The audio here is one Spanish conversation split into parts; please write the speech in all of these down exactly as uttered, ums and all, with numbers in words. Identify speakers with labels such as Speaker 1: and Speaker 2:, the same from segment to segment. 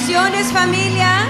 Speaker 1: Bendiciones, familia.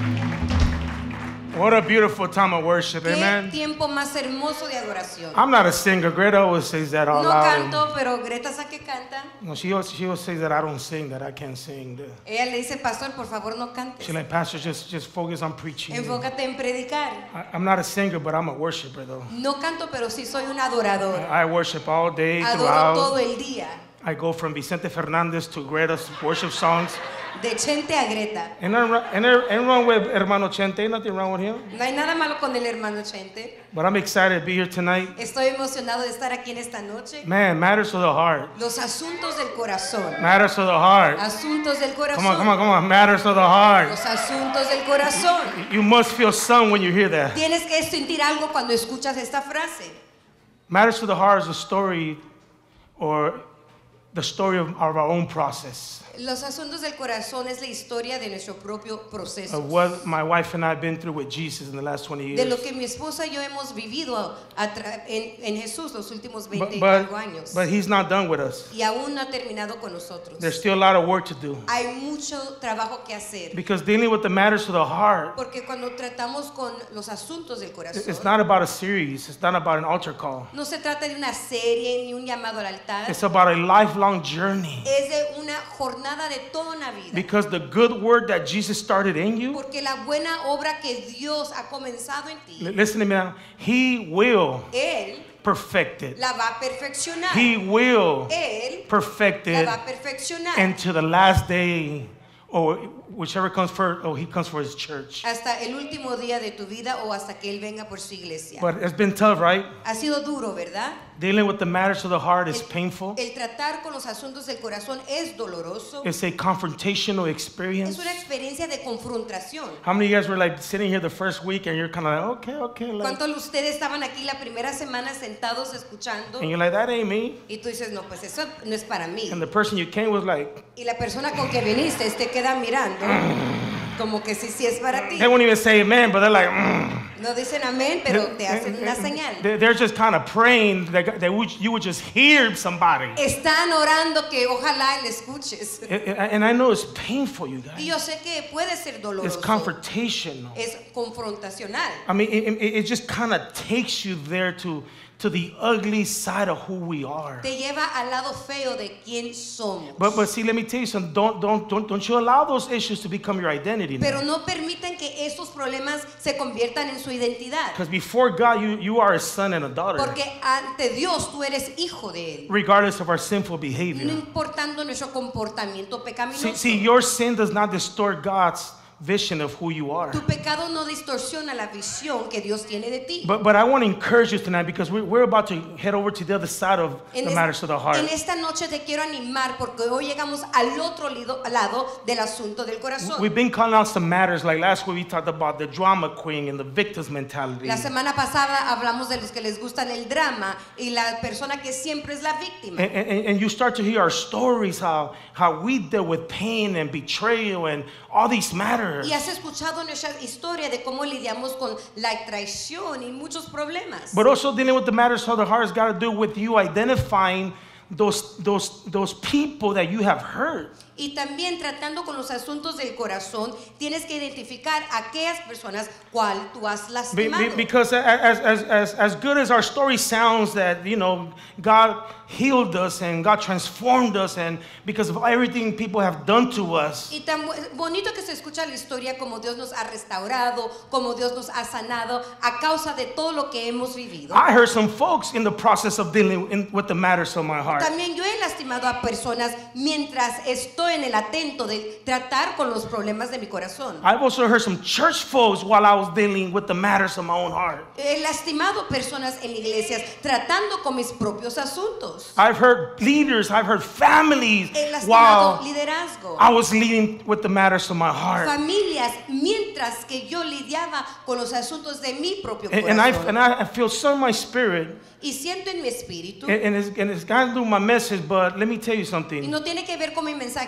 Speaker 2: What a beautiful time of worship,
Speaker 1: Qué
Speaker 2: amen.
Speaker 1: tiempo más hermoso de adoración.
Speaker 2: I'm not a singer. Greta always says that all
Speaker 1: No
Speaker 2: loud.
Speaker 1: canto, pero Greta sabe que canta.
Speaker 2: No, she always, she always says that I don't sing, that I can't sing.
Speaker 1: Ella le dice, pastor, por favor no cantes.
Speaker 2: She's like, Pastor, just, just focus on preaching.
Speaker 1: Enfócate en predicar.
Speaker 2: I, I'm not a singer, but I'm a worshiper, though.
Speaker 1: No canto, pero sí soy un adorador.
Speaker 2: I worship all day,
Speaker 1: Adoro todo
Speaker 2: throughout.
Speaker 1: el día.
Speaker 2: I go from Vicente Fernandez to Greta's worship songs.
Speaker 1: De Chente a Greta.
Speaker 2: Ain't nothing wrong- ain't there- ain't wrong with Hermano Chente, ain't nothing wrong with him.
Speaker 1: No hay nada malo con el hermano Chente.
Speaker 2: But I'm excited to be here tonight.
Speaker 1: Estoy emocionado de estar aquí en esta noche.
Speaker 2: Man, matters to the heart.
Speaker 1: Los asuntos del corazón.
Speaker 2: Matters to the heart.
Speaker 1: Asuntos del corazón.
Speaker 2: Come on, come on, come on. Matters to the heart.
Speaker 1: Los asuntos del corazón.
Speaker 2: You must feel some when you hear that.
Speaker 1: Tienes que sentir algo cuando escuchas esta frase.
Speaker 2: Matters to the heart is a story or the story of, of our own process.
Speaker 1: Los asuntos del corazón es la historia de nuestro propio proceso.
Speaker 2: Of what my wife and I have been through with Jesus in the last twenty
Speaker 1: De lo
Speaker 2: years.
Speaker 1: que mi esposa y yo hemos vivido a tra- en, en Jesús los últimos
Speaker 2: But,
Speaker 1: veinte y
Speaker 2: but,
Speaker 1: algo años.
Speaker 2: but he's not done with us.
Speaker 1: Y aún no ha terminado con nosotros.
Speaker 2: There's still a lot of work to do.
Speaker 1: Hay mucho trabajo que hacer.
Speaker 2: Because dealing with the matters to the heart,
Speaker 1: Porque cuando tratamos con los asuntos del corazón,
Speaker 2: it's not about a series. It's not about an altar call.
Speaker 1: no se trata de una serie ni un llamado al altar.
Speaker 2: It's about a lifelong journey.
Speaker 1: Es de una jornada de toda una vida.
Speaker 2: Because the good word that Jesus started in you,
Speaker 1: Porque la buena obra que Dios ha comenzado en ti,
Speaker 2: li- listen to me now, he will
Speaker 1: Él
Speaker 2: perfect it.
Speaker 1: la va a perfeccionar.
Speaker 2: He will
Speaker 1: Él
Speaker 2: perfect
Speaker 1: la
Speaker 2: it
Speaker 1: va a perfeccionar
Speaker 2: into the last day, or whichever comes first, or he comes for his church.
Speaker 1: hasta el último día de tu vida o hasta que Él venga por su iglesia.
Speaker 2: But it's been tough, right?
Speaker 1: Ha sido duro, ¿verdad?
Speaker 2: Dealing with the matters of the heart is painful.
Speaker 1: El tratar con los asuntos del corazón es doloroso.
Speaker 2: It's a confrontational experience.
Speaker 1: Es una experiencia de confrontación.
Speaker 2: How many of you guys were like sitting here the first week and you're kind of like, okay, okay, like,
Speaker 1: ¿Cuántos de ustedes estaban aquí la primera semana sentados escuchando?
Speaker 2: and you're like, that ain't me.
Speaker 1: Y tú dices, no, pues eso no es para mí.
Speaker 2: And the person you came was like,
Speaker 1: Y la persona con que viniste te queda mirando como que sí, sí es para ti.
Speaker 2: they won't even say amen, but they're like, mm.
Speaker 1: No dicen amén, pero te hacen una señal.
Speaker 2: They- They're just kind of praying that, that would- you would just hear somebody.
Speaker 1: Están orando que ojalá le escuches.
Speaker 2: And I know it's painful, you
Speaker 1: Y
Speaker 2: guys.
Speaker 1: yo sé que puede ser
Speaker 2: It's
Speaker 1: doloroso.
Speaker 2: confrontational.
Speaker 1: Es confrontacional.
Speaker 2: I mean, it, it, it just kind of takes you there to, to the ugly side of who we are.
Speaker 1: Te lleva al lado feo de quién somos.
Speaker 2: But, but see, let me tell you something. Don't, don't, don't, don't you allow those issues to become your identity.
Speaker 1: Pero no permitan que estos problemas se conviertan en su identidad.
Speaker 2: Because before God, you, you are a son and a daughter,
Speaker 1: Porque ante Dios tú eres hijo de Él.
Speaker 2: regardless of our sinful
Speaker 1: No
Speaker 2: behavior.
Speaker 1: importando nuestro comportamiento
Speaker 2: See,
Speaker 1: pecaminoso.
Speaker 2: see, your sin does not distort God's vision of who you are.
Speaker 1: Tu pecado no distorsiona la visión que Dios tiene de ti.
Speaker 2: But, but I want to encourage you tonight because we're, we're about to head over to the other side of
Speaker 1: En,
Speaker 2: the
Speaker 1: es-
Speaker 2: matters of the heart.
Speaker 1: en esta noche te quiero animar porque hoy llegamos al otro lido- lado del asunto del corazón.
Speaker 2: We've been calling out some matters, like last week we talked about the drama queen and the victim's mentality.
Speaker 1: La semana pasada hablamos de los que les gustan el drama y la persona que siempre es la víctima.
Speaker 2: And, and, and you start to hear our stories, how, how we deal with pain and betrayal and all these matters.
Speaker 1: Y has escuchado nuestra historia de cómo lidiamos con la traición y muchos problemas.
Speaker 2: But also dealing with the matters of the heart has got to do with you identifying those, those, those people that you have hurt.
Speaker 1: Y también tratando con los asuntos del corazón, tienes que identificar a aquellas personas cual tú has
Speaker 2: Be-
Speaker 1: lastimado.
Speaker 2: be- because as, as, as, as good as our story sounds that, you know, God healed us and God transformed us and because of everything people have done to us,
Speaker 1: Y tan bu- bonito que se escucha la historia como Dios nos ha restaurado, como Dios nos ha sanado a causa de todo lo que hemos vivido.
Speaker 2: I heard some folks in the process of dealing in, with the matters of my heart.
Speaker 1: También yo he lastimado a personas mientras estoy en el atento de tratar con los problemas de mi corazón.
Speaker 2: I've also heard some church folks while I was dealing with the matters of my own heart.
Speaker 1: He lastimado personas en iglesias tratando con mis propios asuntos.
Speaker 2: I've heard leaders, I've heard families
Speaker 1: He lastimado
Speaker 2: while
Speaker 1: liderazgo.
Speaker 2: I was leading with the matters of my heart.
Speaker 1: Familias mientras que yo lidiaba con los asuntos de mi propio
Speaker 2: And, and, I,
Speaker 1: corazón.
Speaker 2: and I feel so in my spirit,
Speaker 1: Y siento en mi espíritu,
Speaker 2: and, and, it's, and it's got to do with my message, but let me tell you
Speaker 1: y
Speaker 2: something.
Speaker 1: no tiene que ver con mi mensaje,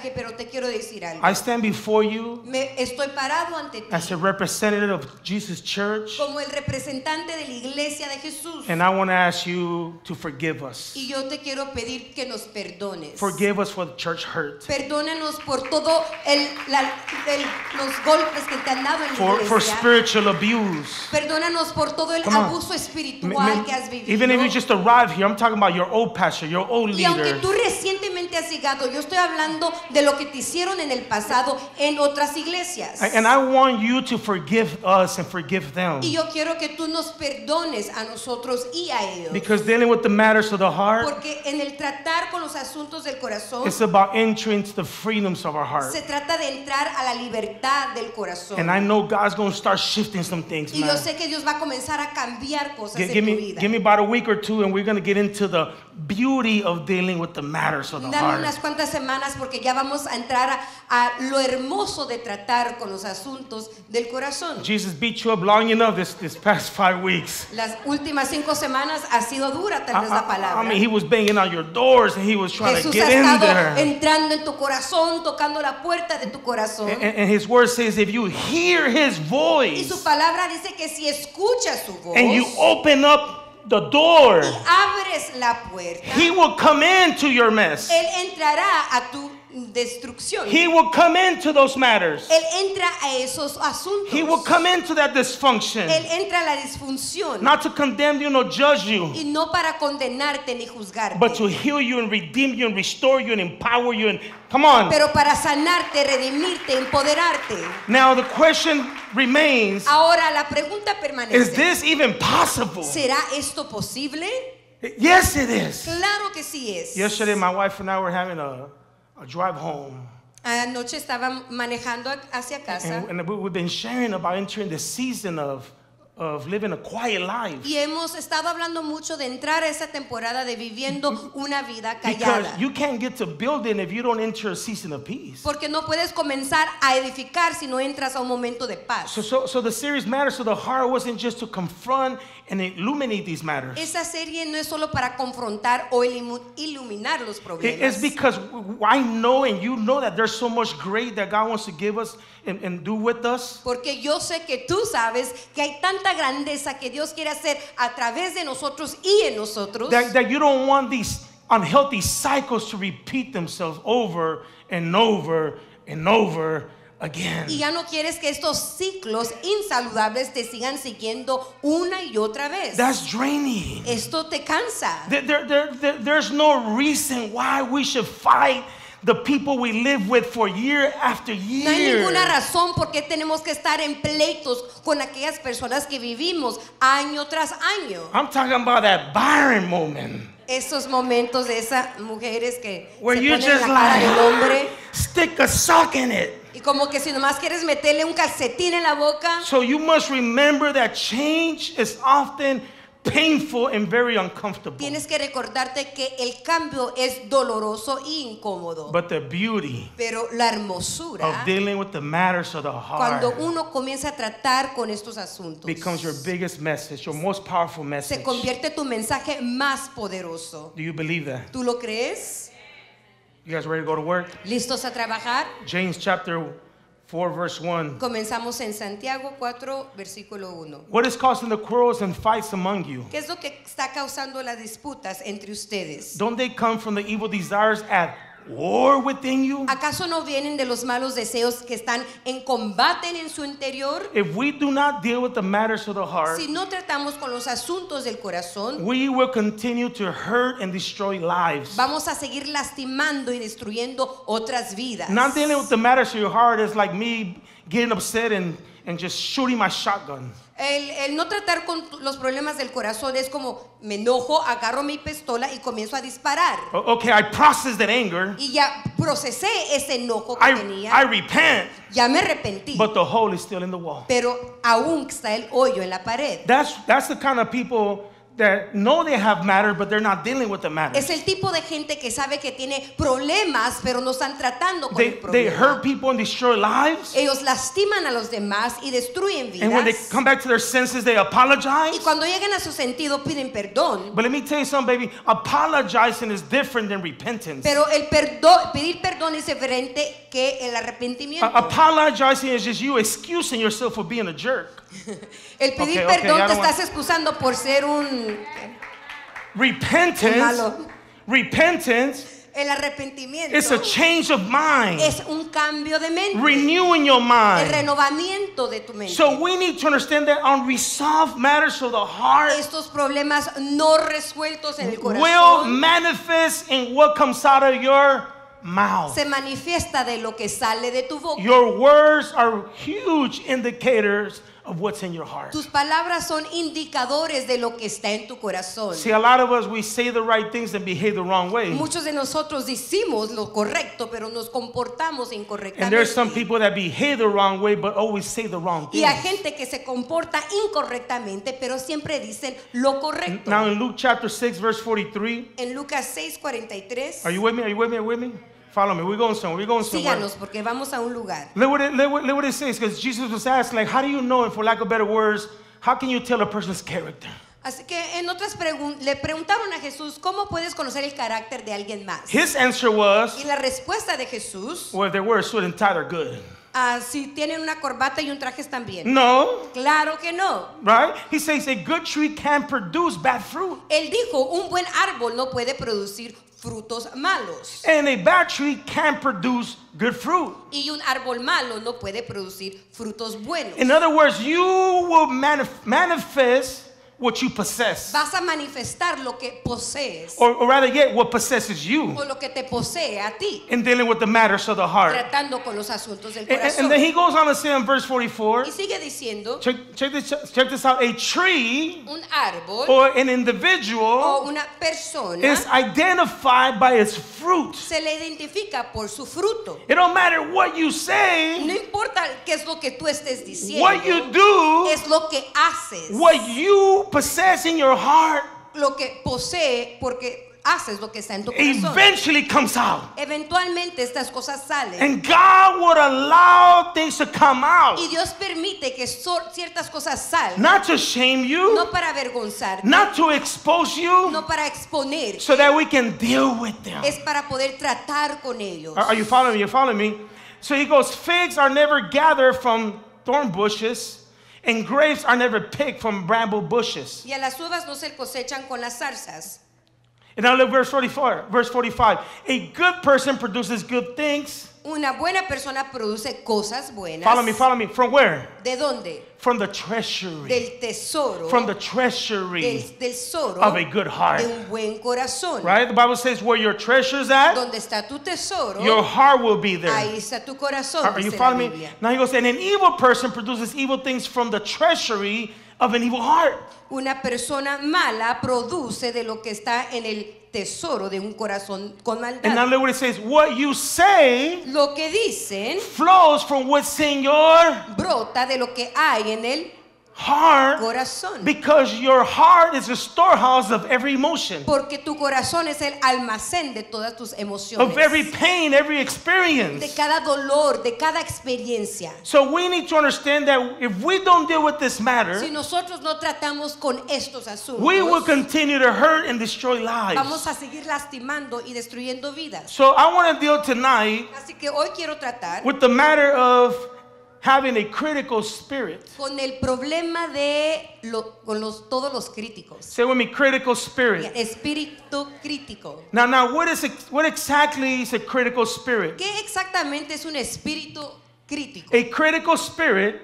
Speaker 1: mensaje, pero te quiero decir algo.
Speaker 2: I stand before you
Speaker 1: Me estoy parado ante ti
Speaker 2: as a representative of Jesus Church,
Speaker 1: como el representante de la iglesia de Jesús.
Speaker 2: and I want to ask you to forgive us.
Speaker 1: Y yo te quiero pedir que nos perdones.
Speaker 2: Forgive us for the church hurt.
Speaker 1: Perdónanos por todo el, la, el- los golpes que te han dado en la
Speaker 2: For, for
Speaker 1: iglesia.
Speaker 2: spiritual abuse.
Speaker 1: Perdónanos por todo el
Speaker 2: Come on.
Speaker 1: abuso
Speaker 2: M-
Speaker 1: espiritual
Speaker 2: m-
Speaker 1: que has vivido.
Speaker 2: Even if you just arrived here, I'm talking about your old pastor, your old
Speaker 1: Y aunque
Speaker 2: leader.
Speaker 1: tú recientemente has llegado, yo estoy hablando de lo que te hicieron en el pasado en otras iglesias.
Speaker 2: And I want you to forgive us and forgive them.
Speaker 1: Y yo quiero que tú nos perdones a nosotros y a ellos.
Speaker 2: Because dealing with the matters of the heart,
Speaker 1: Porque en el tratar con los asuntos del corazón,
Speaker 2: it's about entering into the freedoms of our heart.
Speaker 1: se trata de entrar a la libertad del corazón.
Speaker 2: And I know God's going to start shifting some things,
Speaker 1: Y yo
Speaker 2: man.
Speaker 1: sé que Dios va a comenzar a cambiar cosas
Speaker 2: Gi-
Speaker 1: en
Speaker 2: Give
Speaker 1: tu
Speaker 2: me,
Speaker 1: vida.
Speaker 2: give me about a week or two, and we're going to get into the beauty of dealing with the matters of the
Speaker 1: Dame unas
Speaker 2: heart.
Speaker 1: cuantas semanas porque ya vamos a entrar a, a lo hermoso de tratar con los asuntos del corazón.
Speaker 2: Jesus beat you up long enough this, this past five weeks.
Speaker 1: Las últimas cinco semanas ha sido dura tal
Speaker 2: I,
Speaker 1: vez la
Speaker 2: I-
Speaker 1: palabra.
Speaker 2: I mean, he was banging on your doors and he was trying
Speaker 1: Jesús
Speaker 2: to
Speaker 1: ha
Speaker 2: get in
Speaker 1: estado
Speaker 2: there.
Speaker 1: entrando en tu corazón, tocando la puerta de tu corazón.
Speaker 2: And, and his word says, if you hear his
Speaker 1: Y
Speaker 2: voice
Speaker 1: su palabra dice que si escuchas su voz
Speaker 2: and you open up the door,
Speaker 1: y abres la puerta,
Speaker 2: he will come into your mess.
Speaker 1: Él entrará a tu destrucción.
Speaker 2: He will come into those matters.
Speaker 1: Él entra a esos asuntos.
Speaker 2: He will come into that dysfunction.
Speaker 1: Él entra a la disfunción.
Speaker 2: Not to condemn you, nor judge you,
Speaker 1: Y no para condenarte ni juzgarte,
Speaker 2: but to heal you and redeem you and restore you and empower you. And come on.
Speaker 1: pero para sanarte, redimirte, empoderarte.
Speaker 2: Now the question remains,
Speaker 1: Ahora la pregunta
Speaker 2: is
Speaker 1: permanece.
Speaker 2: this even possible?
Speaker 1: ¿Será esto posible?
Speaker 2: Yes, it is.
Speaker 1: Claro que sí es.
Speaker 2: Yesterday, my wife and I were having a, a drive home.
Speaker 1: Anoche estaba manejando hacia casa
Speaker 2: And, and we- we've been sharing about entering the season of, of living a quiet life.
Speaker 1: y hemos estado hablando mucho de entrar a esa temporada de viviendo una vida
Speaker 2: Because
Speaker 1: callada.
Speaker 2: you can't get to building if you don't enter a season of peace.
Speaker 1: Porque no puedes comenzar a edificar si no entras a un momento de paz.
Speaker 2: So, so, so the series Matters to the Heart wasn't just to confront and illuminate these matters.
Speaker 1: Esa serie no es solo para confrontar o ilimu- iluminar los
Speaker 2: It-
Speaker 1: problemas.
Speaker 2: It's because I know and you know that there's so much great that God wants to give us and, and do with us.
Speaker 1: Porque yo sé que tú sabes que hay tanta grandeza que Dios quiere hacer a través de nosotros y en nosotros.
Speaker 2: That, that you don't want these unhealthy cycles to repeat themselves over and over and over again.
Speaker 1: Y ya no quieres que estos ciclos insaludables te sigan siguiendo una y otra vez.
Speaker 2: That's draining.
Speaker 1: Esto te cansa.
Speaker 2: There, there, there, there- there's no reason why we should fight the people we live with for year after year.
Speaker 1: No hay ninguna razón por qué tenemos que estar en pleitos con aquellas personas que vivimos año tras año.
Speaker 2: I'm talking about that barren moment
Speaker 1: Esos momentos de esas mujeres que
Speaker 2: where
Speaker 1: se
Speaker 2: you're
Speaker 1: ponen en
Speaker 2: just
Speaker 1: la cara del hombre
Speaker 2: like, stick a sock in it.
Speaker 1: y como que si nomás quieres meterle un calcetín en la boca.
Speaker 2: So you must remember that change is often painful and very uncomfortable.
Speaker 1: Tienes que recordarte que el cambio es doloroso y incómodo.
Speaker 2: But the beauty
Speaker 1: Pero la hermosura,
Speaker 2: of dealing with the matters of the heart
Speaker 1: cuando uno comienza a tratar con estos asuntos,
Speaker 2: becomes your biggest message, your most powerful
Speaker 1: se
Speaker 2: message.
Speaker 1: convierte tu mensaje más poderoso.
Speaker 2: Do you believe that?
Speaker 1: ¿Tú lo crees?
Speaker 2: You guys ready to go to work?
Speaker 1: ¿Listos a trabajar?
Speaker 2: James chapter four, verse one.
Speaker 1: Comenzamos en Santiago cuatro, versículo uno.
Speaker 2: What is causing the quarrels and fights among you?
Speaker 1: ¿Qué es lo que está causando las disputas entre ustedes?
Speaker 2: Don't they come from the evil desires at war within you?
Speaker 1: ¿Acaso no vienen de los malos deseos que están en combate en su interior?
Speaker 2: If we do not deal with the matters of the heart,
Speaker 1: Si no tratamos con los asuntos del corazón,
Speaker 2: we will continue to hurt and destroy lives.
Speaker 1: vamos a seguir lastimando y destruyendo otras vidas.
Speaker 2: Not dealing with the matters of your heart is like me getting upset and, and just shooting my shotgun.
Speaker 1: El, el no tratar con los problemas del corazón es como me enojo, agarro mi pistola y comienzo a disparar.
Speaker 2: O- Okay, I process that anger.
Speaker 1: Y ya procesé ese enojo que
Speaker 2: I,
Speaker 1: tenía,
Speaker 2: I repent,
Speaker 1: ya me arrepentí,
Speaker 2: but the hole is still in the wall.
Speaker 1: pero aún está el hoyo en la pared.
Speaker 2: That's, that's the kind of people that know they have matter, but they're not dealing with the matter.
Speaker 1: Es el tipo de gente que sabe que tiene problemas, pero no están tratando con
Speaker 2: They,
Speaker 1: el
Speaker 2: they
Speaker 1: problema.
Speaker 2: hurt people and destroy lives.
Speaker 1: Ellos lastiman a los demás y destruyen
Speaker 2: And when they
Speaker 1: vidas.
Speaker 2: come back to their senses, they apologize.
Speaker 1: Y cuando llegan a su sentido piden perdón.
Speaker 2: But let me tell you something, baby. Apologizing is different than repentance.
Speaker 1: Pero el perdón, pedir perdón es diferente que el arrepentimiento.
Speaker 2: Uh, apologizing is just you excusing yourself for being a jerk.
Speaker 1: El pedir
Speaker 2: Okay, okay,
Speaker 1: perdón
Speaker 2: ya
Speaker 1: te
Speaker 2: no
Speaker 1: estás excusando por ser un
Speaker 2: Repentance,
Speaker 1: malo.
Speaker 2: repentance
Speaker 1: El arrepentimiento
Speaker 2: is a change of mind,
Speaker 1: es un cambio de mente.
Speaker 2: renewing your
Speaker 1: El
Speaker 2: mind.
Speaker 1: renovamiento de tu mente.
Speaker 2: So we need to understand that unresolved matters of the heart
Speaker 1: Estos problemas no resueltos en el
Speaker 2: will
Speaker 1: corazón
Speaker 2: manifest in what comes out of your mouth.
Speaker 1: se manifiesta de lo que sale de tu boca.
Speaker 2: Your words are huge indicators of what's in your heart.
Speaker 1: Tus palabras son indicadores de lo que está en tu corazón.
Speaker 2: See, a lot of us, we say the right things and behave the wrong way.
Speaker 1: Muchos de nosotros decimos lo correcto, pero nos comportamos
Speaker 2: And there's some
Speaker 1: incorrectamente.
Speaker 2: people that behave the wrong way but always say the wrong
Speaker 1: Y hay
Speaker 2: things.
Speaker 1: gente que se comporta incorrectamente, pero siempre dicen lo correcto.
Speaker 2: Now in Luke chapter six, verse forty-three,
Speaker 1: En Lucas seis cuarenta y tres,
Speaker 2: are you with me? Are you with me? Are you with me? Follow me. We're going somewhere. We're going somewhere.
Speaker 1: síganos porque vamos a un lugar.
Speaker 2: Look what it, look what, look what it says, because Jesus was asked, like, how do you know, and for lack of better words, how can you tell a person's character?
Speaker 1: Así que en otras preguntas le preguntaron a Jesús, ¿cómo puedes conocer el carácter de alguien más?
Speaker 2: His answer was,
Speaker 1: Y la respuesta de Jesús,
Speaker 2: well, if they wear a suit and tie, they're good.
Speaker 1: ah, si tienen una corbata y un traje están bien.
Speaker 2: No,
Speaker 1: Claro que no.
Speaker 2: right? He says a good tree can produce bad fruit,
Speaker 1: Él dijo, un buen árbol no puede producir frutos malos.
Speaker 2: and a bad tree can produce good fruit.
Speaker 1: Y un árbol malo no puede producir frutos buenos.
Speaker 2: In other words, you will manif- manifest what you possess,
Speaker 1: Vas a manifestar lo que posees
Speaker 2: or, or rather yet, what possesses you
Speaker 1: o lo que te posee a ti,
Speaker 2: in dealing with the matters of the heart.
Speaker 1: tratando con los asuntos del
Speaker 2: And, and-
Speaker 1: corazón.
Speaker 2: and then he goes on to say in verse forty-four,
Speaker 1: Y sigue diciendo,
Speaker 2: check, check, this, check this out, a tree
Speaker 1: un árbol
Speaker 2: or an individual
Speaker 1: o una persona
Speaker 2: is identified by its fruit.
Speaker 1: se le identifica por su fruto.
Speaker 2: It don't matter what you say,
Speaker 1: No importa qué es lo que tú estés diciendo,
Speaker 2: what you do,
Speaker 1: es lo que haces,
Speaker 2: what you possess in your heart
Speaker 1: lo que posee porque haces lo que está en tu corazón.
Speaker 2: eventually comes out.
Speaker 1: Eventualmente estas cosas salen.
Speaker 2: And God would allow things to come out,
Speaker 1: Y Dios permite que so- ciertas cosas salgan,
Speaker 2: not to shame you,
Speaker 1: no para avergonzar,
Speaker 2: not to expose you,
Speaker 1: no para exponer,
Speaker 2: so that we can deal with them.
Speaker 1: es para poder tratar con ellos.
Speaker 2: Are, are you following me? You're following me? So he goes, figs are never gathered from thorn bushes, and grapes are never picked from bramble bushes.
Speaker 1: Y a las uvas no se cosechan con las zarzas.
Speaker 2: And now look verse forty-four, verse forty-five. A good person produces good things.
Speaker 1: Una buena persona produce cosas buenas.
Speaker 2: Follow me, follow me. From where?
Speaker 1: ¿De dónde?
Speaker 2: From the treasury.
Speaker 1: Del tesoro.
Speaker 2: From the treasury
Speaker 1: del tesoro
Speaker 2: of a good heart.
Speaker 1: de un buen corazón.
Speaker 2: Right? The Bible says where your treasure's at,
Speaker 1: Donde está tu tesoro,
Speaker 2: your heart will be there.
Speaker 1: ahí está tu corazón.
Speaker 2: Are, are you
Speaker 1: dice la
Speaker 2: following me?
Speaker 1: Biblia.
Speaker 2: Now he goes, and an evil person produces evil things from the treasury of an evil heart.
Speaker 1: Una persona mala produce de lo que está en el tesoro de un corazón con
Speaker 2: And now
Speaker 1: maldad.
Speaker 2: look what it says. What you say
Speaker 1: Lo que dicen
Speaker 2: flows from what's in your
Speaker 1: brota de lo que hay en el
Speaker 2: heart,
Speaker 1: corazón.
Speaker 2: because your heart is a storehouse of every emotion,
Speaker 1: Porque tu corazón es el almacén de todas tus emociones.
Speaker 2: of every pain, every
Speaker 1: De
Speaker 2: experience.
Speaker 1: cada dolor, de cada experiencia.
Speaker 2: So we need to understand that if we don't deal with this matter,
Speaker 1: Si nosotros no tratamos con estos asuntos,
Speaker 2: we will continue to hurt and destroy
Speaker 1: vamos
Speaker 2: lives.
Speaker 1: a seguir lastimando y destruyendo vidas.
Speaker 2: So I want to deal tonight
Speaker 1: Así que hoy quiero tratar
Speaker 2: with the matter of having a critical spirit.
Speaker 1: con el problema de lo- con los, todos los críticos.
Speaker 2: Say with me, critical spirit.
Speaker 1: Espíritu crítico.
Speaker 2: Now, now, what is it, what exactly is a critical spirit?
Speaker 1: ¿Qué exactamente es un espíritu crítico?
Speaker 2: A critical spirit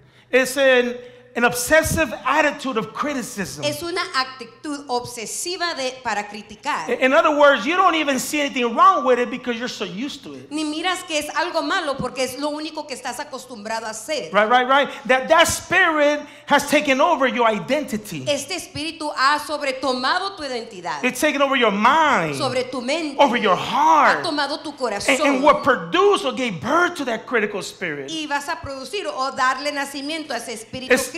Speaker 2: is an, an obsessive attitude of criticism.
Speaker 1: Es una actitud obsesiva de, para criticar.
Speaker 2: In other words, you don't even see anything wrong with it because you're so used to it.
Speaker 1: Ni miras que es algo malo porque es lo único que estás acostumbrado a hacer.
Speaker 2: Right, right, right. That that spirit has taken over your identity.
Speaker 1: Este espíritu ha sobretomado tu identidad,
Speaker 2: It's taken over your mind,
Speaker 1: sobre tu mente,
Speaker 2: over your
Speaker 1: ha
Speaker 2: heart.
Speaker 1: tomado tu
Speaker 2: And,
Speaker 1: corazón.
Speaker 2: and what produced or gave birth to that critical spirit
Speaker 1: Y vas a producir o darle nacimiento a ese espíritu
Speaker 2: is,
Speaker 1: crítico.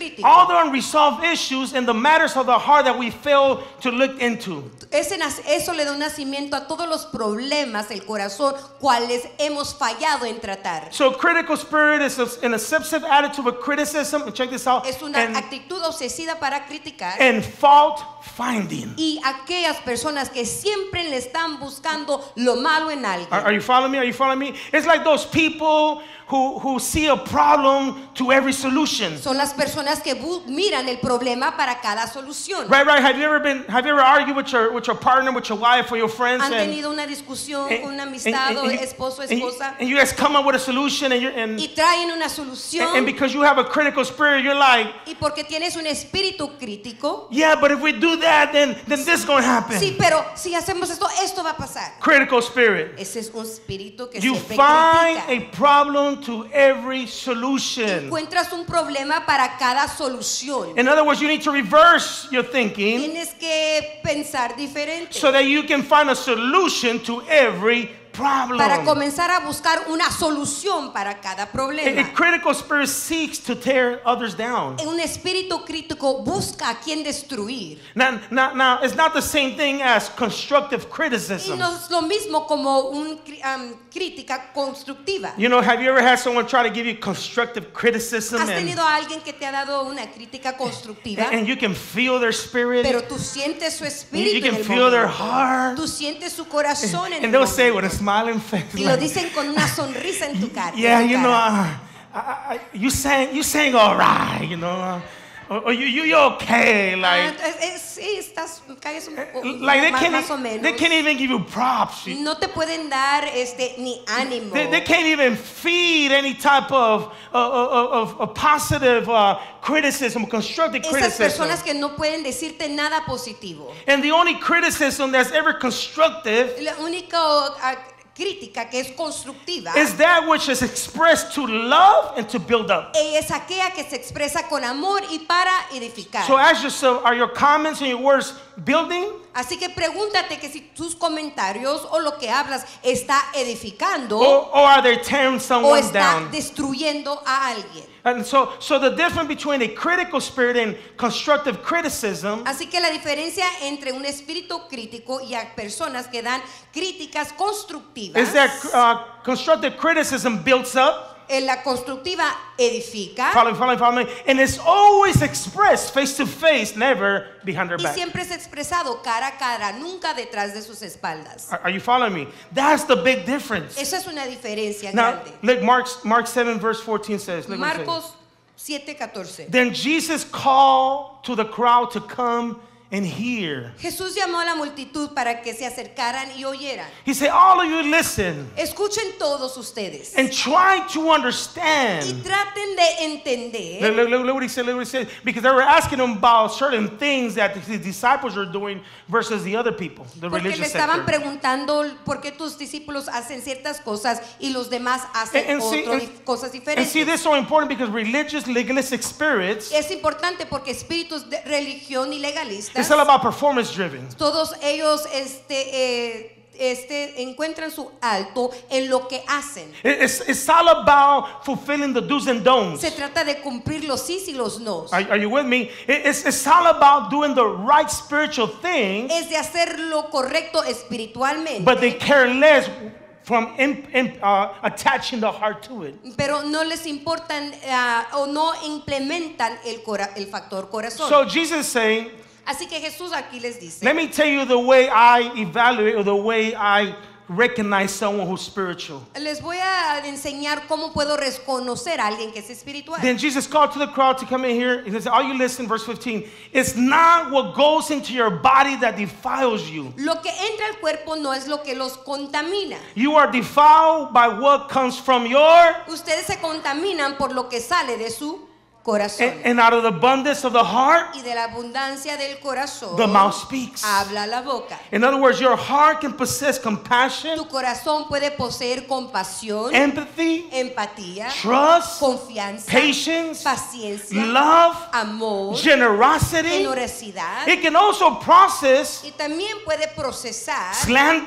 Speaker 1: crítico.
Speaker 2: all the unresolved issues and the matters of the heart that we fail to look into.
Speaker 1: Ese, eso le da un nacimiento a todos los problemas del corazón, cuales hemos fallado en tratar.
Speaker 2: So critical spirit is a, an obsessive attitude of criticism, and check this out,
Speaker 1: Es una
Speaker 2: and,
Speaker 1: actitud obsesiva para criticar.
Speaker 2: and fault finding.
Speaker 1: Y aquellas personas que siempre le están buscando lo malo en alguien.
Speaker 2: Are, are you following me? Are you following me? It's like those people who, who see a problem to every solution.
Speaker 1: Son las personas que bu- miran el problema para cada solución.
Speaker 2: Right, right. Have you ever been? Have you ever argued with your with your partner, with your wife, or your friends?
Speaker 1: Han
Speaker 2: and-
Speaker 1: tenido una discusión
Speaker 2: and-
Speaker 1: con una
Speaker 2: and-
Speaker 1: amistad
Speaker 2: and-
Speaker 1: o
Speaker 2: and you-
Speaker 1: esposo,
Speaker 2: and you-
Speaker 1: esposa,
Speaker 2: and you guys come up with a solution, and you're and,
Speaker 1: y traen una solución.
Speaker 2: and because you have a critical spirit, you're like,
Speaker 1: Y porque tienes un espíritu crítico.
Speaker 2: yeah, but if we do that, then then this is going to happen.
Speaker 1: Sí, pero si hacemos esto, esto va a pasar.
Speaker 2: Critical spirit.
Speaker 1: Ese es un espíritu que
Speaker 2: You
Speaker 1: siempre
Speaker 2: find
Speaker 1: critica.
Speaker 2: a problem to every solution.
Speaker 1: Encuentras un problema para cada solución.
Speaker 2: In other words, you need to reverse your thinking
Speaker 1: Tienes que pensar diferente
Speaker 2: so that you can find a solution to every problem.
Speaker 1: para comenzar a buscar una solución para cada
Speaker 2: A,
Speaker 1: problema.
Speaker 2: a critical spirit seeks to tear others down.
Speaker 1: Un espíritu crítico busca a quien destruir.
Speaker 2: Now, now, now, it's not the same thing as constructive
Speaker 1: Y
Speaker 2: criticism.
Speaker 1: no es lo mismo como una crítica constructiva.
Speaker 2: You know, have you ever had someone try to give you constructive criticism
Speaker 1: ¿Has
Speaker 2: and,
Speaker 1: tenido a alguien que te ha dado una crítica constructiva?
Speaker 2: and, and you can feel their spirit?
Speaker 1: Pero tú sientes su
Speaker 2: You,
Speaker 1: espíritu
Speaker 2: you can
Speaker 1: en el
Speaker 2: feel their
Speaker 1: momento.
Speaker 2: heart.
Speaker 1: Tú sientes su corazón en
Speaker 2: And
Speaker 1: el
Speaker 2: they'll say with a
Speaker 1: momento.
Speaker 2: smiling face,
Speaker 1: Y lo
Speaker 2: like,
Speaker 1: dicen con una sonrisa en tu cara.
Speaker 2: yeah,
Speaker 1: en tu
Speaker 2: you know,
Speaker 1: cara.
Speaker 2: uh, I, I, you sang, you sang all right, you know, uh, or, or you, you, you're okay,
Speaker 1: Ah,
Speaker 2: like,
Speaker 1: es- es- sí, estás, caes un poco
Speaker 2: like they
Speaker 1: más,
Speaker 2: can't,
Speaker 1: más o
Speaker 2: e-
Speaker 1: menos.
Speaker 2: they can't even give you props. You-
Speaker 1: No te pueden dar este ni ánimo.
Speaker 2: They, they can't even feed any type of, uh, of, of, of positive uh, criticism, constructive
Speaker 1: Esas
Speaker 2: criticism.
Speaker 1: personas que no pueden decirte nada positivo.
Speaker 2: And the only criticism that's ever constructive
Speaker 1: La única ah, crítica que es constructiva
Speaker 2: is that which is expressed to love and to build up.
Speaker 1: es aquella que se expresa con amor y para edificar.
Speaker 2: So ask yourself, are your comments and your words building?
Speaker 1: Así que pregúntate que si tus comentarios o lo que hablas está edificando
Speaker 2: Or, or are they tearing
Speaker 1: o
Speaker 2: someone
Speaker 1: está
Speaker 2: down?
Speaker 1: destruyendo a alguien.
Speaker 2: And so, so the difference between a critical spirit and constructive criticism
Speaker 1: Así que la diferencia entre un espíritu crítico y a personas que dan críticas constructivas,
Speaker 2: is that uh, constructive criticism builds up.
Speaker 1: en la constructiva edifica
Speaker 2: Follow me, follow me, follow me. And it's always expressed face to face, never behind their
Speaker 1: y
Speaker 2: back.
Speaker 1: siempre es expresado cara a cara, nunca detrás de sus espaldas.
Speaker 2: Are, are you following me? That's the big difference.
Speaker 1: Esa es una diferencia
Speaker 2: Now,
Speaker 1: grande.
Speaker 2: look, Mark, Mark seven, verse fourteen says, look what it says.
Speaker 1: Marcos siete catorce.
Speaker 2: Then Jesus called to the crowd to come and hear.
Speaker 1: Jesús llamó a la multitud para que se acercaran y oyeran.
Speaker 2: He said, all of you listen
Speaker 1: Escuchen todos ustedes
Speaker 2: and try to
Speaker 1: y
Speaker 2: understand.
Speaker 1: traten de entender.
Speaker 2: Look, look, look, look what he said, look what he said. Because they were asking him about certain things that the disciples were doing versus the other people, the
Speaker 1: Porque le
Speaker 2: religious
Speaker 1: estaban
Speaker 2: sector.
Speaker 1: preguntando por qué tus discípulos hacen ciertas cosas y los demás hacen
Speaker 2: And- and see-
Speaker 1: otras
Speaker 2: and-
Speaker 1: cosas
Speaker 2: And
Speaker 1: diferentes.
Speaker 2: see, this is so important because religious, legalistic spirits,
Speaker 1: Es importante porque espíritus de religión y legalistas,
Speaker 2: it's all about performance driven.
Speaker 1: todos ellos este, eh, este, encuentran su alto en lo que hacen.
Speaker 2: It- It's, it's all about fulfilling the do's and don'ts.
Speaker 1: Se trata de cumplir los sís y los nos.
Speaker 2: Are, are you with me? It- It's, it's all about doing the right spiritual things,
Speaker 1: Es de hacer lo correcto espiritualmente.
Speaker 2: but they care less from im- im- uh, attaching the heart to it.
Speaker 1: Pero no les importan ah, o no implementan el, cora- el factor corazón.
Speaker 2: So Jesus is saying,
Speaker 1: Así que Jesús aquí les dice,
Speaker 2: let me tell you the way I evaluate or the way I recognize someone who's spiritual.
Speaker 1: les voy a enseñar cómo puedo reconocer a alguien que es espiritual.
Speaker 2: Then Jesus called to the crowd to come in here. He says, all you listen, verse fifteen. It's not what goes into your body that defiles you.
Speaker 1: Lo que entra al cuerpo no es lo que los contamina.
Speaker 2: You are defiled by what comes from your,
Speaker 1: Ustedes se contaminan por lo que sale de su corazón.
Speaker 2: and, and out of the abundance of the heart,
Speaker 1: Y de la abundancia del corazón
Speaker 2: the mouth speaks.
Speaker 1: habla la boca.
Speaker 2: In other words, your heart can possess compassion,
Speaker 1: Tu corazón puede poseer compasión,
Speaker 2: empathy,
Speaker 1: empatía,
Speaker 2: trust,
Speaker 1: confianza,
Speaker 2: patience,
Speaker 1: paciencia,
Speaker 2: love,
Speaker 1: amor,
Speaker 2: generosity.
Speaker 1: generosidad.
Speaker 2: It can also process
Speaker 1: Y también puede procesar
Speaker 2: slander,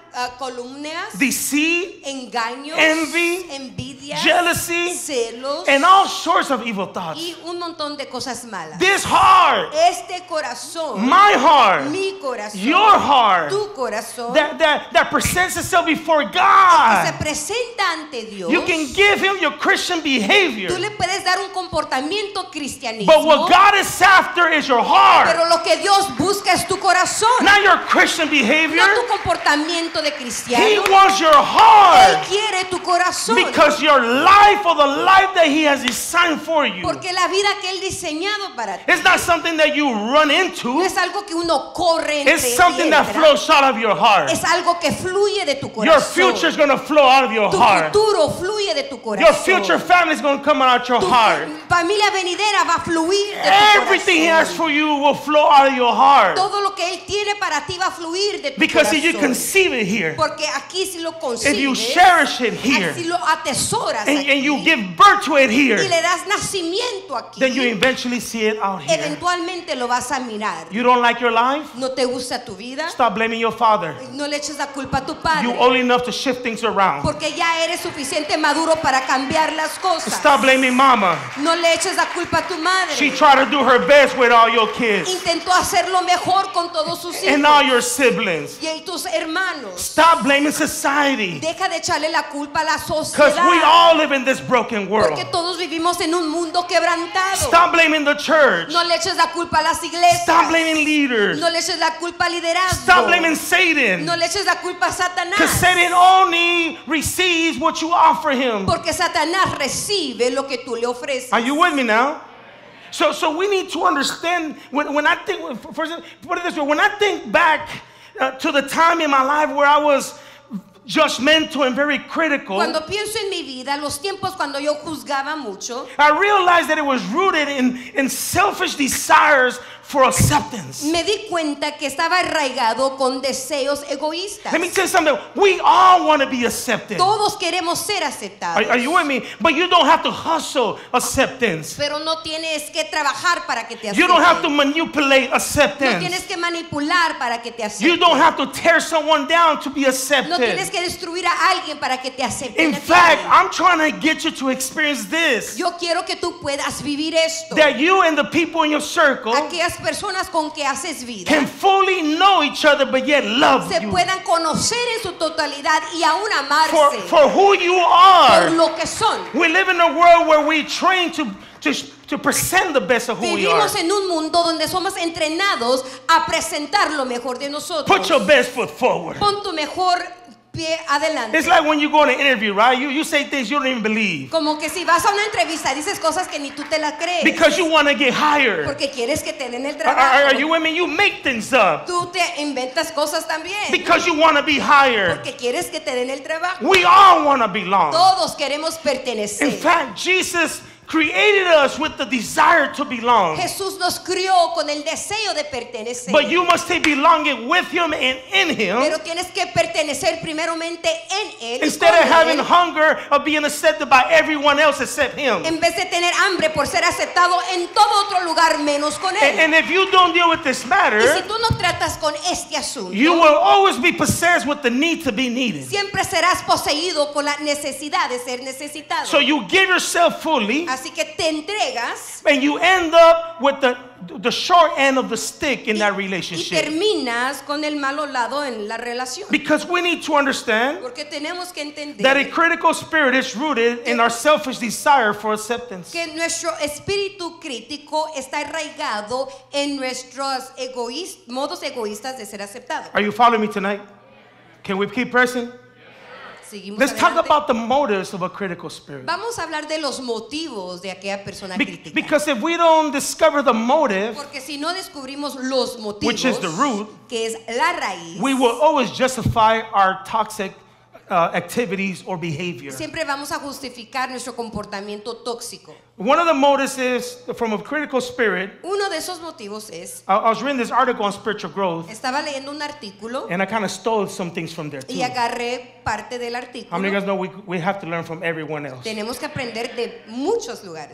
Speaker 1: uh, columnas,
Speaker 2: deceit,
Speaker 1: engaños,
Speaker 2: envy,
Speaker 1: envidias,
Speaker 2: jealousy,
Speaker 1: celos
Speaker 2: and all sorts of evil thoughts.
Speaker 1: y un montón de cosas malas.
Speaker 2: This heart,
Speaker 1: Este corazón,
Speaker 2: my heart,
Speaker 1: mi corazón,
Speaker 2: your heart,
Speaker 1: tu corazón,
Speaker 2: that, that, that presents itself before
Speaker 1: que se
Speaker 2: God.
Speaker 1: presenta ante Dios,
Speaker 2: You can give him your Christian behavior.
Speaker 1: tú le puedes dar un comportamiento cristianismo,
Speaker 2: But what God is after is your heart.
Speaker 1: pero lo que Dios busca es tu corazón,
Speaker 2: Not your Christian behavior.
Speaker 1: no tu comportamiento de cristiano.
Speaker 2: He wants your
Speaker 1: Él
Speaker 2: heart.
Speaker 1: quiere tu corazón,
Speaker 2: Because your life or the life that he has designed for you,
Speaker 1: porque la vida que Él diseñado para ti
Speaker 2: it's not something that you run
Speaker 1: no
Speaker 2: into.
Speaker 1: es algo que uno corre entre
Speaker 2: It's something that
Speaker 1: entra,
Speaker 2: flows out of your heart.
Speaker 1: es algo que fluye de tu
Speaker 2: Your
Speaker 1: corazón.
Speaker 2: future is going to flow out of your
Speaker 1: Tu
Speaker 2: heart.
Speaker 1: futuro fluye de tu
Speaker 2: Your
Speaker 1: corazón.
Speaker 2: future family is going to come out of your
Speaker 1: Tu
Speaker 2: heart.
Speaker 1: familia venidera va a fluir de tu
Speaker 2: Everything he has
Speaker 1: corazón.
Speaker 2: for you will flow out of your heart.
Speaker 1: Todo lo que Él tiene para ti va a fluir de tu
Speaker 2: Because if you
Speaker 1: corazón.
Speaker 2: conceive it here,
Speaker 1: Porque aquí si lo
Speaker 2: if you
Speaker 1: concibes,
Speaker 2: cherish it here,
Speaker 1: así lo atesoras
Speaker 2: and,
Speaker 1: aquí,
Speaker 2: and you give birth to it
Speaker 1: y
Speaker 2: here,
Speaker 1: le das nacimiento aquí,
Speaker 2: then you eventually see it out here.
Speaker 1: eventualmente lo vas a mirar.
Speaker 2: You don't like your life?
Speaker 1: ¿No te gusta tu vida?
Speaker 2: Stop blaming your father.
Speaker 1: No le eches la culpa a tu padre.
Speaker 2: You old enough to shift things around.
Speaker 1: Porque ya eres suficiente maduro para cambiar las cosas.
Speaker 2: Stop blaming mama.
Speaker 1: No le eches la culpa a tu madre.
Speaker 2: She tried to do her best with all your kids
Speaker 1: Intentó hacerlo mejor con todos sus hijos
Speaker 2: and all your siblings.
Speaker 1: y tus hermanos.
Speaker 2: Stop blaming society.
Speaker 1: Deja de echarle la culpa a la
Speaker 2: Because
Speaker 1: sociedad.
Speaker 2: we all live in this broken world.
Speaker 1: Porque todos vivimos en un mundo quebrantado.
Speaker 2: Stop blaming the church.
Speaker 1: No le eches la culpa a las iglesias.
Speaker 2: Stop blaming leaders.
Speaker 1: No le eches la culpa al liderazgo.
Speaker 2: Stop blaming Satan.
Speaker 1: No le eches la culpa a
Speaker 2: Because
Speaker 1: Satanás.
Speaker 2: Satan only receives what you offer him.
Speaker 1: Porque Satanás recibe lo que tú le ofreces.
Speaker 2: Are you with me now? So, so we need to understand when, when I think, for example, put it this way, when I think back uh, to the time in my life where I was judgmental and very critical,
Speaker 1: Cuando pienso en mi vida, los tiempos cuando yo juzgaba mucho,
Speaker 2: I realized that it was rooted in, in selfish desires for acceptance.
Speaker 1: me di cuenta que estaba arraigado con deseos egoístas.
Speaker 2: Let me tell you something. We all want to be accepted.
Speaker 1: Todos queremos ser aceptados.
Speaker 2: Are, are you with me? But you don't have to hustle acceptance.
Speaker 1: Pero no tienes que trabajar para que te acepten.
Speaker 2: You don't have to manipulate
Speaker 1: No
Speaker 2: acceptance.
Speaker 1: tienes que manipular para que te acepten.
Speaker 2: You don't have to tear someone down to be
Speaker 1: No tienes
Speaker 2: accepted.
Speaker 1: que destruir a alguien para que te acepten.
Speaker 2: In
Speaker 1: a ti.
Speaker 2: fact, I'm trying to get you to experience this.
Speaker 1: Yo quiero que tú puedas vivir esto.
Speaker 2: That you and the people in your circle
Speaker 1: Aquellas personas con que haces vida
Speaker 2: can fully know each other but yet love
Speaker 1: se
Speaker 2: you
Speaker 1: puedan conocer en su totalidad y aún
Speaker 2: for,
Speaker 1: amarse
Speaker 2: for who you
Speaker 1: por
Speaker 2: are.
Speaker 1: lo que son.
Speaker 2: We live in a world where we train to, to, to present the best of who we are.
Speaker 1: Vivimos en un mundo donde somos entrenados a presentar lo mejor de nosotros.
Speaker 2: Put your best foot forward.
Speaker 1: Pon tu mejor pie adelante.
Speaker 2: It's like when you go on an interview, right? You, you say things you don't even believe
Speaker 1: Como que si vas a una entrevista dices cosas que ni tú te la crees.
Speaker 2: because you want to get hired.
Speaker 1: Porque quieres que te den el
Speaker 2: Are, are, are you
Speaker 1: trabajo.
Speaker 2: with me? You make things up
Speaker 1: Tú te inventas cosas también.
Speaker 2: because you want to be hired.
Speaker 1: Porque quieres que te den el trabajo.
Speaker 2: We all want to belong.
Speaker 1: Todos queremos
Speaker 2: In
Speaker 1: pertenecer.
Speaker 2: fact, Jesus created us with the desire to belong.
Speaker 1: Jesús nos crió con el deseo de pertenecer.
Speaker 2: But you must take belonging with him and in him
Speaker 1: Pero tienes que pertenecer primeramente en Él. y
Speaker 2: instead
Speaker 1: con
Speaker 2: of having
Speaker 1: Él,
Speaker 2: hunger of being accepted by everyone else except him.
Speaker 1: en vez de tener hambre por ser aceptado en todo otro lugar menos con
Speaker 2: And,
Speaker 1: Él.
Speaker 2: and if you don't deal with this
Speaker 1: Y si
Speaker 2: matter,
Speaker 1: tú no tratas con este asunto,
Speaker 2: you will always be possessed with the need to be needed.
Speaker 1: siempre serás poseído con la necesidad de ser necesitado.
Speaker 2: So you give yourself fully
Speaker 1: Así que te entregas
Speaker 2: and you end up with the, the short end of the stick in that
Speaker 1: y
Speaker 2: relationship.
Speaker 1: terminas con el malo lado en la relación.
Speaker 2: Because we need to understand
Speaker 1: Porque tenemos que entender
Speaker 2: that a critical spirit is rooted in our selfish desire for acceptance.
Speaker 1: que nuestro espíritu crítico está arraigado en nuestros egoístas, modos egoístas de ser aceptados.
Speaker 2: Are you following me tonight? Can we keep pressing?
Speaker 1: Seguimos
Speaker 2: Let's talk
Speaker 1: adelante.
Speaker 2: about the motives of a critical spirit.
Speaker 1: Vamos a hablar de los motivos de aquella persona
Speaker 2: Be-
Speaker 1: crítica.
Speaker 2: because if we don't discover the motive,
Speaker 1: Porque si no descubrimos los motivos,
Speaker 2: which is the root,
Speaker 1: que es la raíz,
Speaker 2: we will always justify our toxic uh, activities or behavior.
Speaker 1: siempre vamos a justificar nuestro comportamiento tóxico.
Speaker 2: One of the motives is from a critical spirit.
Speaker 1: Uno de esos motivos es,
Speaker 2: I, I was reading this article on spiritual growth,
Speaker 1: estaba leyendo un artículo
Speaker 2: and I kind of stole some things from there too.
Speaker 1: y agarré parte del
Speaker 2: How many of you
Speaker 1: artículo.
Speaker 2: guys know we, we have to learn from everyone else?
Speaker 1: Tenemos que aprender de muchos lugares.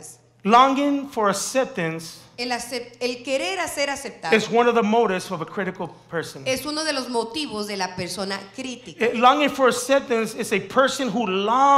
Speaker 2: Longing for acceptance
Speaker 1: El, acep- el querer ser aceptado
Speaker 2: is one of the motives of a critical person.
Speaker 1: es uno de los motivos de la persona crítica.
Speaker 2: Eh, Longing for acceptance is a person who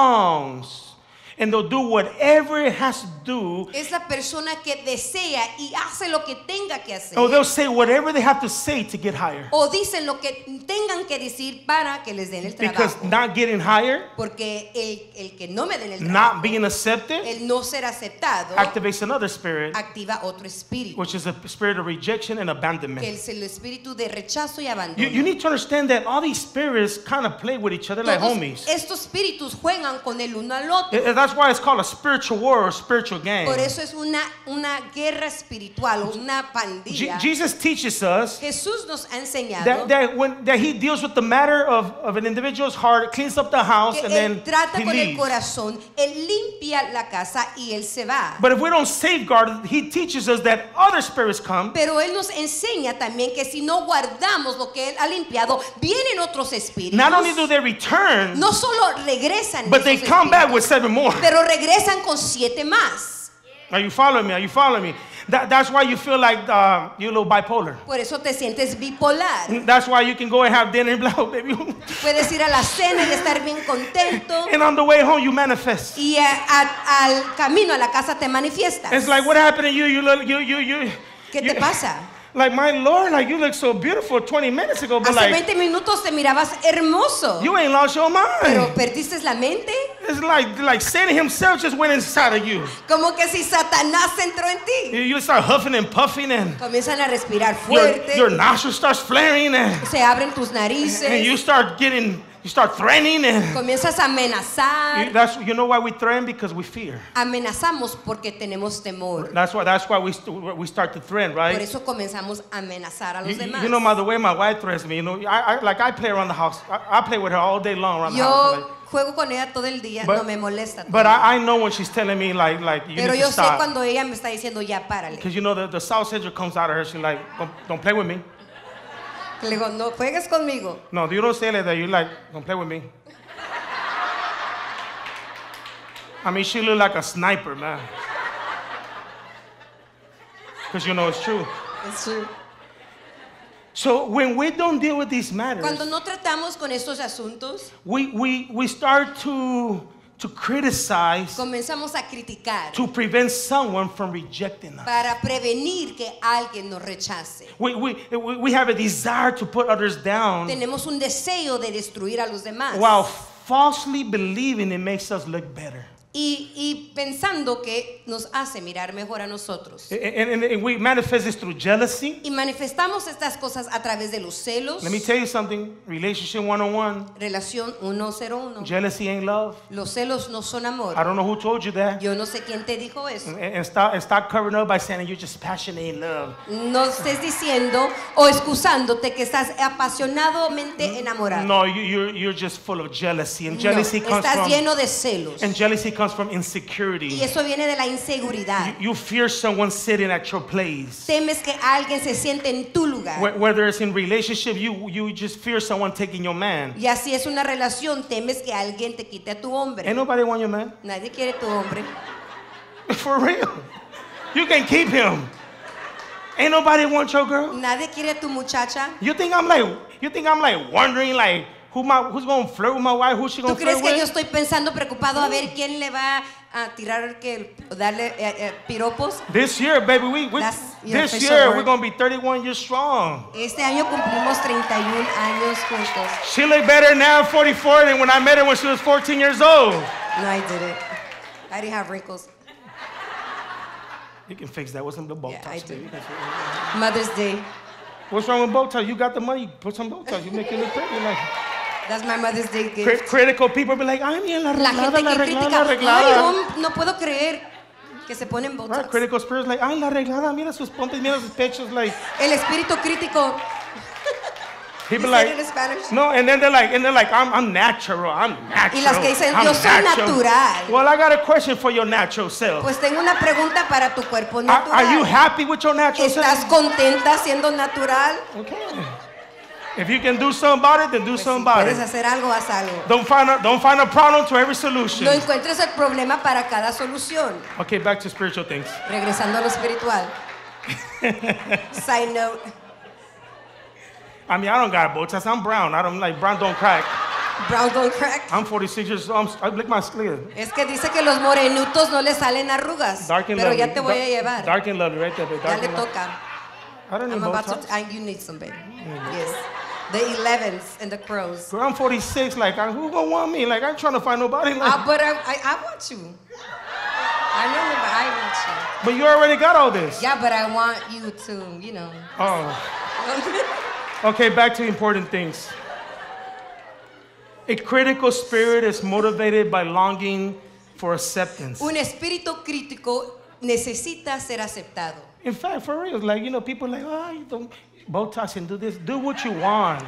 Speaker 2: longs and they'll do whatever it has to do.
Speaker 1: Es la persona que desea y hace lo que tenga que hacer.
Speaker 2: Or they'll say whatever they have to say to get higher.
Speaker 1: O dicen lo que tengan que decir para que les den el
Speaker 2: Because
Speaker 1: trabajo.
Speaker 2: not getting higher,
Speaker 1: Porque el, el que no me den el
Speaker 2: not
Speaker 1: trabajo,
Speaker 2: being accepted,
Speaker 1: el no ser aceptado,
Speaker 2: activates another spirit,
Speaker 1: activa otro espíritu,
Speaker 2: which is a spirit of rejection and
Speaker 1: que
Speaker 2: abandonment.
Speaker 1: es el espíritu de rechazo y abandono.
Speaker 2: You, you need to understand that all these spirits kind of play with each other like
Speaker 1: Todos
Speaker 2: homies.
Speaker 1: estos espíritus juegan con el uno al otro.
Speaker 2: Eh, That's why it's called a spiritual war or spiritual game.
Speaker 1: Por eso es una, una guerra espiritual, una
Speaker 2: Je-
Speaker 1: pandilla.
Speaker 2: Jesus teaches us
Speaker 1: Jesús nos ha enseñado
Speaker 2: that, that when that he deals with the matter of, of an individual's heart, cleans up the house,
Speaker 1: que
Speaker 2: and
Speaker 1: él
Speaker 2: then
Speaker 1: trata
Speaker 2: he
Speaker 1: con el
Speaker 2: leaves.
Speaker 1: corazón, él limpia la casa y él se va.
Speaker 2: But if we don't safeguard, he teaches us that other spirits come
Speaker 1: Pero él nos enseña también que si no guardamos lo que él ha limpiado, vienen otros espíritus.
Speaker 2: Not only do they return,
Speaker 1: No solo regresan,
Speaker 2: but they
Speaker 1: esos
Speaker 2: come back
Speaker 1: espíritus,
Speaker 2: with seven more.
Speaker 1: pero regresan con siete más.
Speaker 2: Are you following me? Are you following me? That, that's why you feel like uh, you're a little bipolar.
Speaker 1: Por eso te sientes bipolar.
Speaker 2: That's why you can go and have dinner and be like, oh, baby.
Speaker 1: Puedes ir a la cena y estar bien contento.
Speaker 2: And on the way home, you manifest.
Speaker 1: Y a- a- al camino a la casa te manifiestas.
Speaker 2: It's like, what happened to you? You look, you, you, you.
Speaker 1: ¿Qué
Speaker 2: you-
Speaker 1: te pasa?
Speaker 2: Like, my Lord, like, you look so beautiful twenty minutes ago, but
Speaker 1: Hace
Speaker 2: like,
Speaker 1: veinte minutos te mirabas hermoso,
Speaker 2: you ain't lost your
Speaker 1: pero
Speaker 2: mind.
Speaker 1: perdiste la mente.
Speaker 2: It's like, like Satan himself just went inside of you.
Speaker 1: Como que si Satanás entró en ti.
Speaker 2: You, you start huffing and puffing, and
Speaker 1: Comienzan a respirar
Speaker 2: your,
Speaker 1: fuerte,
Speaker 2: your nostril starts flaring, and,
Speaker 1: se abren tus
Speaker 2: and you
Speaker 1: narices,
Speaker 2: start getting, you start threatening, and
Speaker 1: comienzas a amenazar.
Speaker 2: you, that's, you know why we threaten? Because we fear.
Speaker 1: Amenazamos porque tenemos temor.
Speaker 2: That's why, that's why we, st- we start to threaten,
Speaker 1: Por
Speaker 2: right?
Speaker 1: eso comenzamos a amenazar a los
Speaker 2: You,
Speaker 1: demás.
Speaker 2: you know, my, the way my wife threatens me, you know, I, I, like I play around the house. I, I play with her all day long around the house.
Speaker 1: Yo
Speaker 2: Like,
Speaker 1: juego con ella todo el día,
Speaker 2: But-
Speaker 1: no me molesta.
Speaker 2: but I, I know when she's telling me, like, like you
Speaker 1: Pero
Speaker 2: need
Speaker 1: yo
Speaker 2: to
Speaker 1: sé
Speaker 2: stop.
Speaker 1: cuando ella me está diciendo ya párale.
Speaker 2: Because you know, the, the South Central comes out of her. She's like, don't, don't play with me.
Speaker 1: Le digo, no juegues conmigo.
Speaker 2: No, you don't say like that. You're like, don't play with me. I mean, she look like a sniper, man. Because you know it's true.
Speaker 1: Es true.
Speaker 2: So when we don't deal with these matters,
Speaker 1: Cuando no tratamos con estos asuntos,
Speaker 2: we, we, we start to, to criticize
Speaker 1: comenzamos a criticar
Speaker 2: to prevent someone from rejecting us.
Speaker 1: para prevenir que alguien nos rechace.
Speaker 2: We, we, we we have a desire to put others down
Speaker 1: Tenemos un deseo de destruir a los demás.
Speaker 2: while falsely believing it makes us look better.
Speaker 1: Y, y pensando que nos hace mirar mejor a nosotros.
Speaker 2: And, and, and we manifest this through jealousy.
Speaker 1: Y manifestamos estas cosas a través de los celos.
Speaker 2: Let me tell you something. Relationship one oh one.
Speaker 1: Relación uno cero uno.
Speaker 2: Jealousy ain't love.
Speaker 1: Los celos no son amor.
Speaker 2: I don't know who told you that.
Speaker 1: Yo no sé quién te dijo eso.
Speaker 2: And, and stop, and stop covering up by saying you're just passionate in love.
Speaker 1: No estés diciendo o excusándote que estás apasionadamente enamorado.
Speaker 2: No, you, you're, you're just full of jealousy. And
Speaker 1: No,
Speaker 2: jealousy comes
Speaker 1: estás
Speaker 2: from
Speaker 1: lleno de celos.
Speaker 2: and jealousy comes from
Speaker 1: Y
Speaker 2: insecurity.
Speaker 1: eso viene de la inseguridad.
Speaker 2: You fear someone sitting at your place.
Speaker 1: Temes que alguien se siente en tu lugar.
Speaker 2: Wh- Whether it's in relationship, you, you just fear someone taking your man.
Speaker 1: Y así es una relación, temes que alguien te quite a tu hombre.
Speaker 2: Ain't nobody want your man.
Speaker 1: Nadie quiere tu hombre.
Speaker 2: For real. You can keep him. Ain't nobody want your girl.
Speaker 1: Nadie quiere tu muchacha.
Speaker 2: You think I'm like, you think I'm like wondering like who my who's gonna flirt with my wife? Who's she
Speaker 1: ¿Tú
Speaker 2: gonna
Speaker 1: crees
Speaker 2: flirt
Speaker 1: que yo
Speaker 2: with?
Speaker 1: estoy pensando preocupado a ver quién le va a tirar que darle eh, eh, piropos?
Speaker 2: This year, baby, we, we
Speaker 1: That's your
Speaker 2: this
Speaker 1: official
Speaker 2: year
Speaker 1: word.
Speaker 2: we're gonna be thirty-one years strong.
Speaker 1: Este año cumplimos treinta y un años juntos.
Speaker 2: She look better now, forty-four, than when I met her when she was fourteen years old.
Speaker 1: No, I didn't. I didn't have wrinkles.
Speaker 2: You can fix that with some Botox.
Speaker 1: Yeah, I do.
Speaker 2: baby. You can fix it.
Speaker 1: Mother's Day.
Speaker 2: What's wrong with Botox? You got the money, put some Botox. You make it look pretty. Like
Speaker 1: That's my Mother's Day gift.
Speaker 2: cri- critical people be like, ay, mira, la
Speaker 1: La
Speaker 2: arreglada,
Speaker 1: gente
Speaker 2: la
Speaker 1: que
Speaker 2: arreglada,
Speaker 1: critica,
Speaker 2: la
Speaker 1: ay,
Speaker 2: arreglada.
Speaker 1: no, no puedo creer que se ponen
Speaker 2: Right?
Speaker 1: botox.
Speaker 2: Critical spirits like, ay, la arreglada, mira sus pompis, mira sus pechos. Like,
Speaker 1: El espíritu crítico.
Speaker 2: people
Speaker 1: You said
Speaker 2: like,
Speaker 1: it in Spanish?
Speaker 2: no, and then they're like, and they're like, I'm, I'm natural, I'm natural.
Speaker 1: Y las que dicen,
Speaker 2: I'm
Speaker 1: yo soy natural.
Speaker 2: Well, I got a question for your natural self.
Speaker 1: Pues tengo una pregunta para tu cuerpo
Speaker 2: Are, are you
Speaker 1: natural.
Speaker 2: happy with your natural
Speaker 1: ¿Estás
Speaker 2: self?
Speaker 1: contenta siendo natural?
Speaker 2: Okay. If you can do something about it, then do
Speaker 1: Pues
Speaker 2: something
Speaker 1: si
Speaker 2: about
Speaker 1: puedes
Speaker 2: it.
Speaker 1: hacer algo, haz algo.
Speaker 2: Don't find a, don't find a problem to every solution.
Speaker 1: No encuentres el problema para cada solución.
Speaker 2: Okay, back to spiritual things.
Speaker 1: Regresando a lo espiritual. Side note.
Speaker 2: I mean, I don't got bow ties. I'm brown. I don't like brown. Don't crack.
Speaker 1: Brown don't crack.
Speaker 2: I'm forty-six years old. I'm, I lick my skin.
Speaker 1: Es que dice que los morenutos no le salen arrugas.
Speaker 2: Dark and
Speaker 1: Pero
Speaker 2: lovely.
Speaker 1: ya te voy a llevar.
Speaker 2: Dark and lovely, right there. Babe.
Speaker 1: Ya
Speaker 2: Dark
Speaker 1: le
Speaker 2: and lovely.
Speaker 1: toca.
Speaker 2: I don't need
Speaker 1: I'm
Speaker 2: bow
Speaker 1: about
Speaker 2: ties.
Speaker 1: to. I, you need some, babe. Yes. The elevens and the crows.
Speaker 2: Girl, I'm forty-six. Like, I, who gonna want me? Like, I'm trying to find nobody. Like,
Speaker 1: Ah, but I, I, I want you. I know, but I want you.
Speaker 2: but you already got all this.
Speaker 1: Yeah, but I want you to, you know.
Speaker 2: Oh. Okay, back to important things. A critical spirit is motivated by longing for acceptance.
Speaker 1: Un espíritu crítico necesita ser aceptado.
Speaker 2: In fact, for real, like, you know, people are like, oh, you don't, bow ties and do this. Do what you want.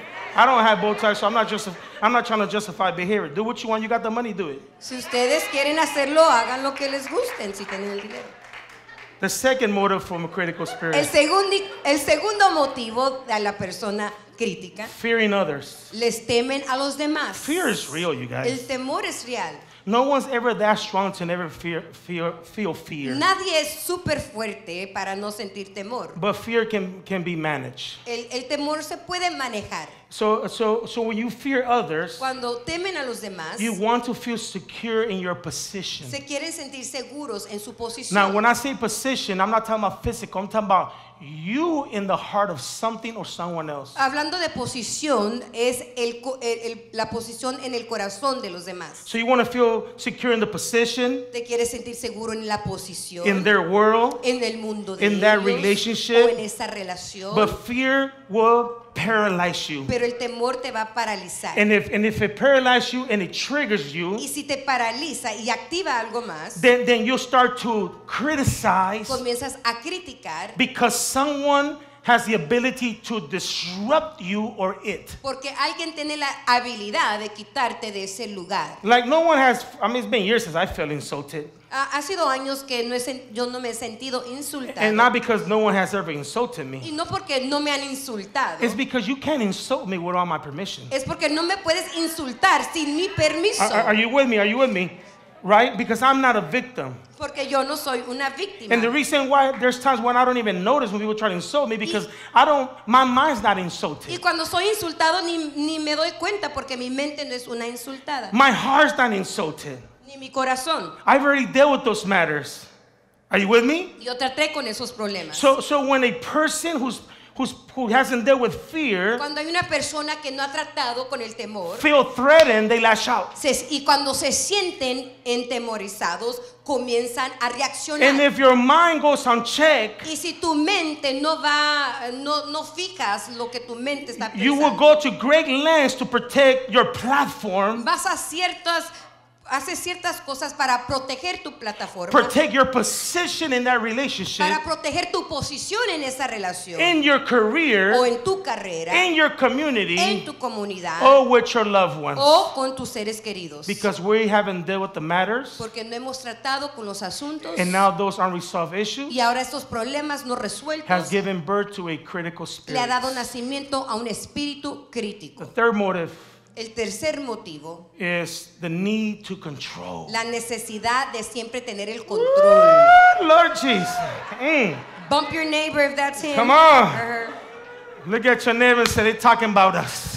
Speaker 2: I don't have bow ties, so I'm not just, I'm not trying to justify behavior. Do what you want. You got the money, do it.
Speaker 1: Si ustedes quieren hacerlo, hagan lo que les gusten si tienen el dinero.
Speaker 2: The second motive from a critical spirit,
Speaker 1: El, segundi, el segundo motivo de la persona crítica,
Speaker 2: fearing others.
Speaker 1: les temen a los demás.
Speaker 2: Fear is real, you
Speaker 1: El
Speaker 2: guys.
Speaker 1: temor es real.
Speaker 2: No one's ever that strong to never fear, fear, feel fear.
Speaker 1: Nadie es súper fuerte para no sentir temor.
Speaker 2: But fear can, can be managed.
Speaker 1: El, el temor se puede manejar.
Speaker 2: So, so, so when you fear others,
Speaker 1: Cuando temen a los demás,
Speaker 2: you want to feel secure in your position.
Speaker 1: se quieren sentir seguros en su posición.
Speaker 2: Now, when I say position, I'm not talking about physical. I'm talking about you in the heart of something or someone else.
Speaker 1: Hablando de posición, es el, co- el- el- la posición en el corazón de los demás.
Speaker 2: So you want to feel secure in the position,
Speaker 1: Te quieres sentir seguro en la posición,
Speaker 2: in their world,
Speaker 1: en el mundo de
Speaker 2: in that
Speaker 1: ellos,
Speaker 2: relationship,
Speaker 1: o en esa relación.
Speaker 2: but fear will paralyze you.
Speaker 1: Pero el temor te va a paralizar.
Speaker 2: And if, and if it paralyzes you and it triggers you,
Speaker 1: Y si te paraliza y activa algo más,
Speaker 2: then, then you'll start to criticize
Speaker 1: comienzas a criticar
Speaker 2: because someone has the ability to disrupt you or it.
Speaker 1: porque alguien tiene la habilidad de quitarte de ese lugar.
Speaker 2: Like no one has, I mean, it's been years since I felt insulted.
Speaker 1: Ha, ha sido años que no he sen- yo no me he sentido insultado.
Speaker 2: And not because no one has ever insulted me.
Speaker 1: Y no porque no me han insultado.
Speaker 2: It's because you can't insult me without my permission.
Speaker 1: Es porque no me puedes insultar sin mi permiso.
Speaker 2: Are, are you with me? Are you with me? Right? Because I'm not a victim.
Speaker 1: Porque yo no soy una víctima.
Speaker 2: And the reason why there's times when I don't even notice when people try to insult me because I don't, my mind's not
Speaker 1: Y
Speaker 2: insulted.
Speaker 1: cuando soy insultado ni, ni me doy cuenta porque mi mente no es una insultada.
Speaker 2: My heart's not insulted.
Speaker 1: Ni mi corazón.
Speaker 2: I've already dealt with those matters. Are you with me?
Speaker 1: Yo traté con esos problemas.
Speaker 2: So, so when a person who's, who's, who hasn't dealt with fear
Speaker 1: Cuando hay una persona que no ha tratado con el temor,
Speaker 2: feel threatened, they lash out.
Speaker 1: se- y cuando se sienten entemorizados, comienzan a
Speaker 2: And
Speaker 1: reaccionar.
Speaker 2: if your mind goes unchecked,
Speaker 1: Y si tu mente no va, no, no fijas lo que tu mente está
Speaker 2: you will
Speaker 1: pensando,
Speaker 2: go to great lengths to protect your platform,
Speaker 1: vas a ciertas, haces ciertas cosas para proteger tu plataforma,
Speaker 2: protect your position in that relationship,
Speaker 1: para proteger tu posición en esa relación,
Speaker 2: in your
Speaker 1: o
Speaker 2: career,
Speaker 1: en tu carrera,
Speaker 2: in your
Speaker 1: en
Speaker 2: community,
Speaker 1: tu comunidad,
Speaker 2: or with your loved ones.
Speaker 1: o con tus seres queridos.
Speaker 2: Because we haven't dealt with the matters,
Speaker 1: Porque no hemos tratado con los asuntos
Speaker 2: and now those unresolved issues
Speaker 1: y ahora estos problemas no resueltos
Speaker 2: has given birth to a critical
Speaker 1: le ha
Speaker 2: spirit.
Speaker 1: dado nacimiento a un espíritu
Speaker 2: The
Speaker 1: crítico.
Speaker 2: third motive
Speaker 1: El tercer motivo,
Speaker 2: is the need to control.
Speaker 1: la necesidad de siempre tener el control.
Speaker 2: Woo, Lord Jesus. Mm.
Speaker 1: Bump your neighbor if that's him.
Speaker 2: Come on.
Speaker 1: or her.
Speaker 2: Look at your neighbor and say they're talking about us.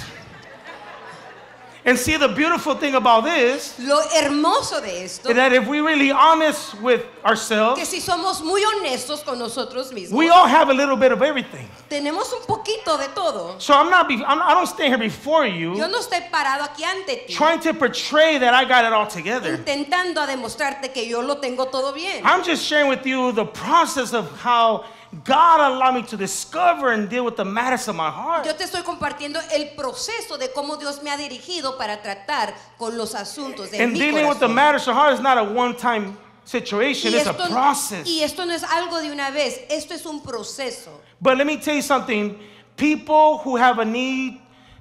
Speaker 2: And see, the beautiful thing about this
Speaker 1: Lo hermoso de esto,
Speaker 2: is that if we're really honest with
Speaker 1: que
Speaker 2: ourselves,
Speaker 1: si somos muy honestos con nosotros mismos,
Speaker 2: we all have a little bit of everything.
Speaker 1: tenemos un poquito de todo.
Speaker 2: So I'm not, be, I'm, I don't stand here before
Speaker 1: Yo
Speaker 2: you
Speaker 1: no estoy parado aquí ante ti
Speaker 2: trying to portray that I got it all together.
Speaker 1: intentando a demostrarte que yo lo tengo todo bien.
Speaker 2: I'm just sharing with you the process of how God allowed me to discover and deal with the matters of my heart.
Speaker 1: Yo te estoy compartiendo el proceso de cómo Dios me ha dirigido para tratar con los asuntos de
Speaker 2: And
Speaker 1: mi
Speaker 2: dealing with the
Speaker 1: corazón.
Speaker 2: matters of heart is not a one-time situation,
Speaker 1: Y
Speaker 2: it's a
Speaker 1: esto,
Speaker 2: process.
Speaker 1: y esto no es algo de una vez, esto es un proceso.
Speaker 2: But let me tell you something. People who have a need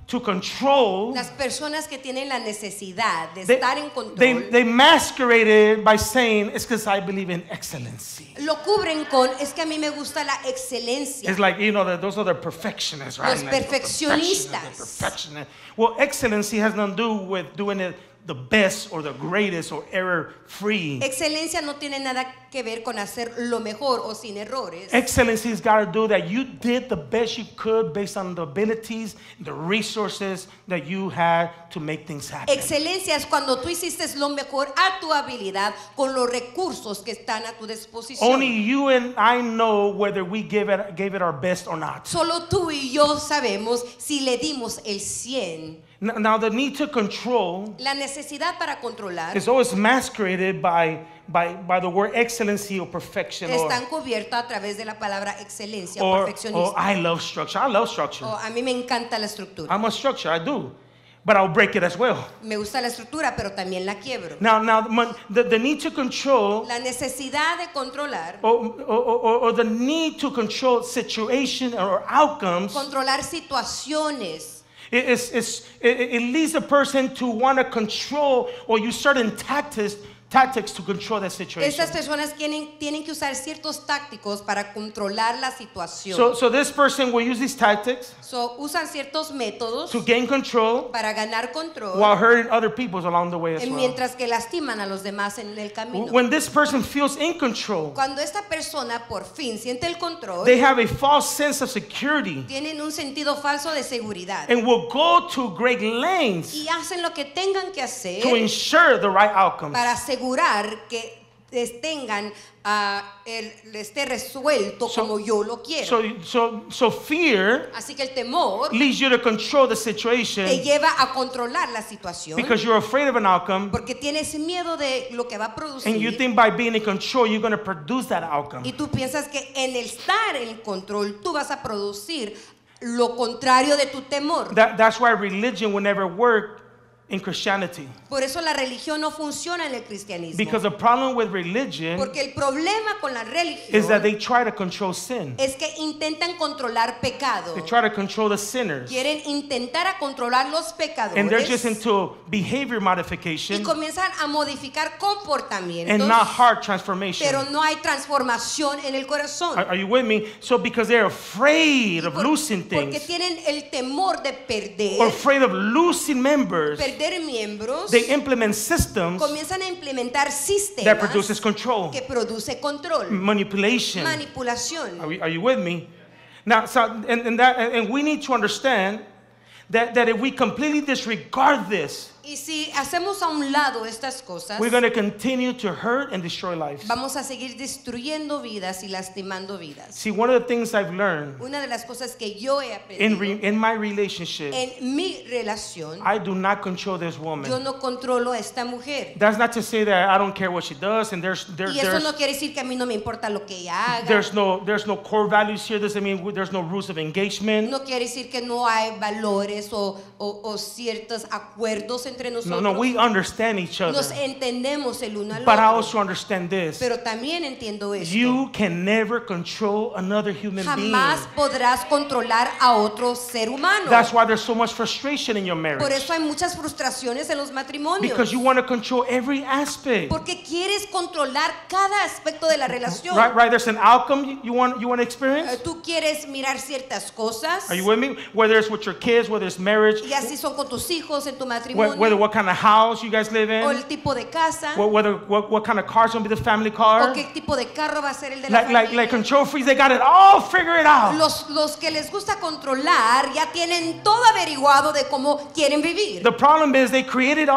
Speaker 2: to control,
Speaker 1: las personas que tienen la necesidad de
Speaker 2: they,
Speaker 1: estar en control,
Speaker 2: they, they masquerade it by saying, it's because I believe in excellency.
Speaker 1: lo cubren con, es que a mí me gusta la excelencia.
Speaker 2: It's like, you know, the, those are the perfectionists, right?
Speaker 1: Los
Speaker 2: Like,
Speaker 1: perfeccionistas.
Speaker 2: the perfectionists. Well, excellency has nothing to do with doing it the best or the greatest or error-free.
Speaker 1: Excelencia no tiene nada que ver con hacer lo mejor o sin errores.
Speaker 2: Excellency has got to do that you did the best you could based on the abilities, the resources that you had to make things happen.
Speaker 1: Excelencia es cuando tú hiciste lo mejor a tu habilidad con los recursos que están a tu disposición.
Speaker 2: Only you and I know whether we give it, gave it our best or not.
Speaker 1: Solo tú y yo sabemos si le dimos el cien.
Speaker 2: Now, now the need to control
Speaker 1: La necesidad para controlar
Speaker 2: is always masqueraded by, by, by the word excellency or perfection, or,
Speaker 1: están cubiertas a través de la palabra excelencia o
Speaker 2: or, or
Speaker 1: perfeccionismo.
Speaker 2: I love structure. I love structure.
Speaker 1: O a mí me encanta la estructura.
Speaker 2: I'm a structure, I do. But I'll break it as well.
Speaker 1: Me gusta la estructura, pero también la quiebro.
Speaker 2: Now, now the, the need to control
Speaker 1: La necesidad de controlar,
Speaker 2: or, or, or, or the need to control situation or outcomes,
Speaker 1: controlar situaciones,
Speaker 2: it, it's, it's, it, it leads a person to want to control or use certain tactics tactics to control that situation.
Speaker 1: estas personas tienen, tienen que usar ciertos tácticos para controlar la situación.
Speaker 2: So, so this person will use these tactics
Speaker 1: So, usan ciertos métodos
Speaker 2: to gain control
Speaker 1: para ganar control,
Speaker 2: while hurting other people along the way as
Speaker 1: eh,
Speaker 2: well.
Speaker 1: mientras que lastiman a los demás en el camino.
Speaker 2: When this person feels in control,
Speaker 1: Cuando esta persona por fin siente el control,
Speaker 2: they have a false sense of security
Speaker 1: tienen un sentido falso de seguridad
Speaker 2: and will go to great lengths
Speaker 1: y hacen lo que tengan que hacer
Speaker 2: to ensure the right outcomes.
Speaker 1: para asegurar que es- tengan ah, el, esté resuelto
Speaker 2: So-
Speaker 1: como yo lo quiero.
Speaker 2: So, so, so fear
Speaker 1: Así que el temor
Speaker 2: leads you to control the
Speaker 1: te
Speaker 2: situation
Speaker 1: lleva a controlar la situación
Speaker 2: because you're afraid of an outcome,
Speaker 1: porque tienes miedo de lo que va a producir
Speaker 2: and you think by being in control you're going to produce that outcome.
Speaker 1: y tú piensas que en el estar en control tú vas a producir lo contrario de tu temor.
Speaker 2: That, that's why religion will never work in Christianity.
Speaker 1: Por eso la religión no funciona en el cristianismo.
Speaker 2: Because the problem with religion
Speaker 1: Porque el problema con la religión
Speaker 2: is that they try to control sin.
Speaker 1: es que intentan controlar pecado.
Speaker 2: They try to control the sinners.
Speaker 1: Quieren intentar a controlar los
Speaker 2: And they're just
Speaker 1: pecadores
Speaker 2: into behavior
Speaker 1: y
Speaker 2: modification
Speaker 1: comienzan a modificar comportamientos,
Speaker 2: and not heart transformation.
Speaker 1: pero no hay transformación en el corazón.
Speaker 2: Are, are you with me? So because they're afraid of
Speaker 1: Por-
Speaker 2: losing
Speaker 1: porque
Speaker 2: things
Speaker 1: tienen el temor de perder,
Speaker 2: or afraid of losing members,
Speaker 1: perder miembros,
Speaker 2: they implement systems
Speaker 1: comienzan a implementar
Speaker 2: that
Speaker 1: sistemas
Speaker 2: produces control,
Speaker 1: que produce control,
Speaker 2: manipulation.
Speaker 1: manipulación.
Speaker 2: Are, we, are you with me? Now, so and, and that and we need to understand that, that if we completely disregard this,
Speaker 1: Y si hacemos a un lado estas cosas,
Speaker 2: we're going to continue to hurt and destroy lives.
Speaker 1: vamos a seguir destruyendo vidas y lastimando vidas.
Speaker 2: See, one of the things I've learned
Speaker 1: Una de las cosas que yo he
Speaker 2: in,
Speaker 1: aprendido
Speaker 2: re, in my relationship,
Speaker 1: en mi relación,
Speaker 2: I do not control this
Speaker 1: yo
Speaker 2: woman.
Speaker 1: no controlo a esta mujer.
Speaker 2: That's not to say that I don't care what she does, and there's there,
Speaker 1: Y eso
Speaker 2: there's
Speaker 1: no quiere decir que a mí no me importa lo que ella haga.
Speaker 2: there's no there's no core values here. Doesn't mean there's no rules of engagement.
Speaker 1: No quiere decir que no hay valores o, o, o ciertos acuerdos entre
Speaker 2: No,
Speaker 1: nosotros.
Speaker 2: no, we understand each other.
Speaker 1: Nos entendemos el uno al
Speaker 2: But I
Speaker 1: otro.
Speaker 2: also understand this.
Speaker 1: Pero también entiendo esto.
Speaker 2: You can never control another human being.
Speaker 1: Jamás podrás controlar a otro ser humano.
Speaker 2: That's why there's so much frustration in your
Speaker 1: Por
Speaker 2: marriage.
Speaker 1: eso hay muchas frustraciones en los matrimonios.
Speaker 2: Because you want to control every aspect.
Speaker 1: Porque quieres controlar cada aspecto de la relación.
Speaker 2: Right, right. There's an outcome you- you want you want to
Speaker 1: Eh,
Speaker 2: experience.
Speaker 1: Tú quieres mirar ciertas cosas.
Speaker 2: Are you with me? Whether it's with your kids, whether it's marriage,
Speaker 1: Y así son con tus hijos, en tu
Speaker 2: wh-
Speaker 1: matrimonio.
Speaker 2: whether what kind of house you guys live
Speaker 1: O
Speaker 2: in,
Speaker 1: el tipo de casa.
Speaker 2: wh- whether what, what kind of car's gonna be the family
Speaker 1: O
Speaker 2: car.
Speaker 1: qué tipo de carro va a ser el de la
Speaker 2: Like, like,
Speaker 1: familia.
Speaker 2: like control freaks, they got it all figured out.
Speaker 1: Los, los que les gusta controlar ya tienen todo averiguado de cómo quieren vivir.
Speaker 2: The problem is they created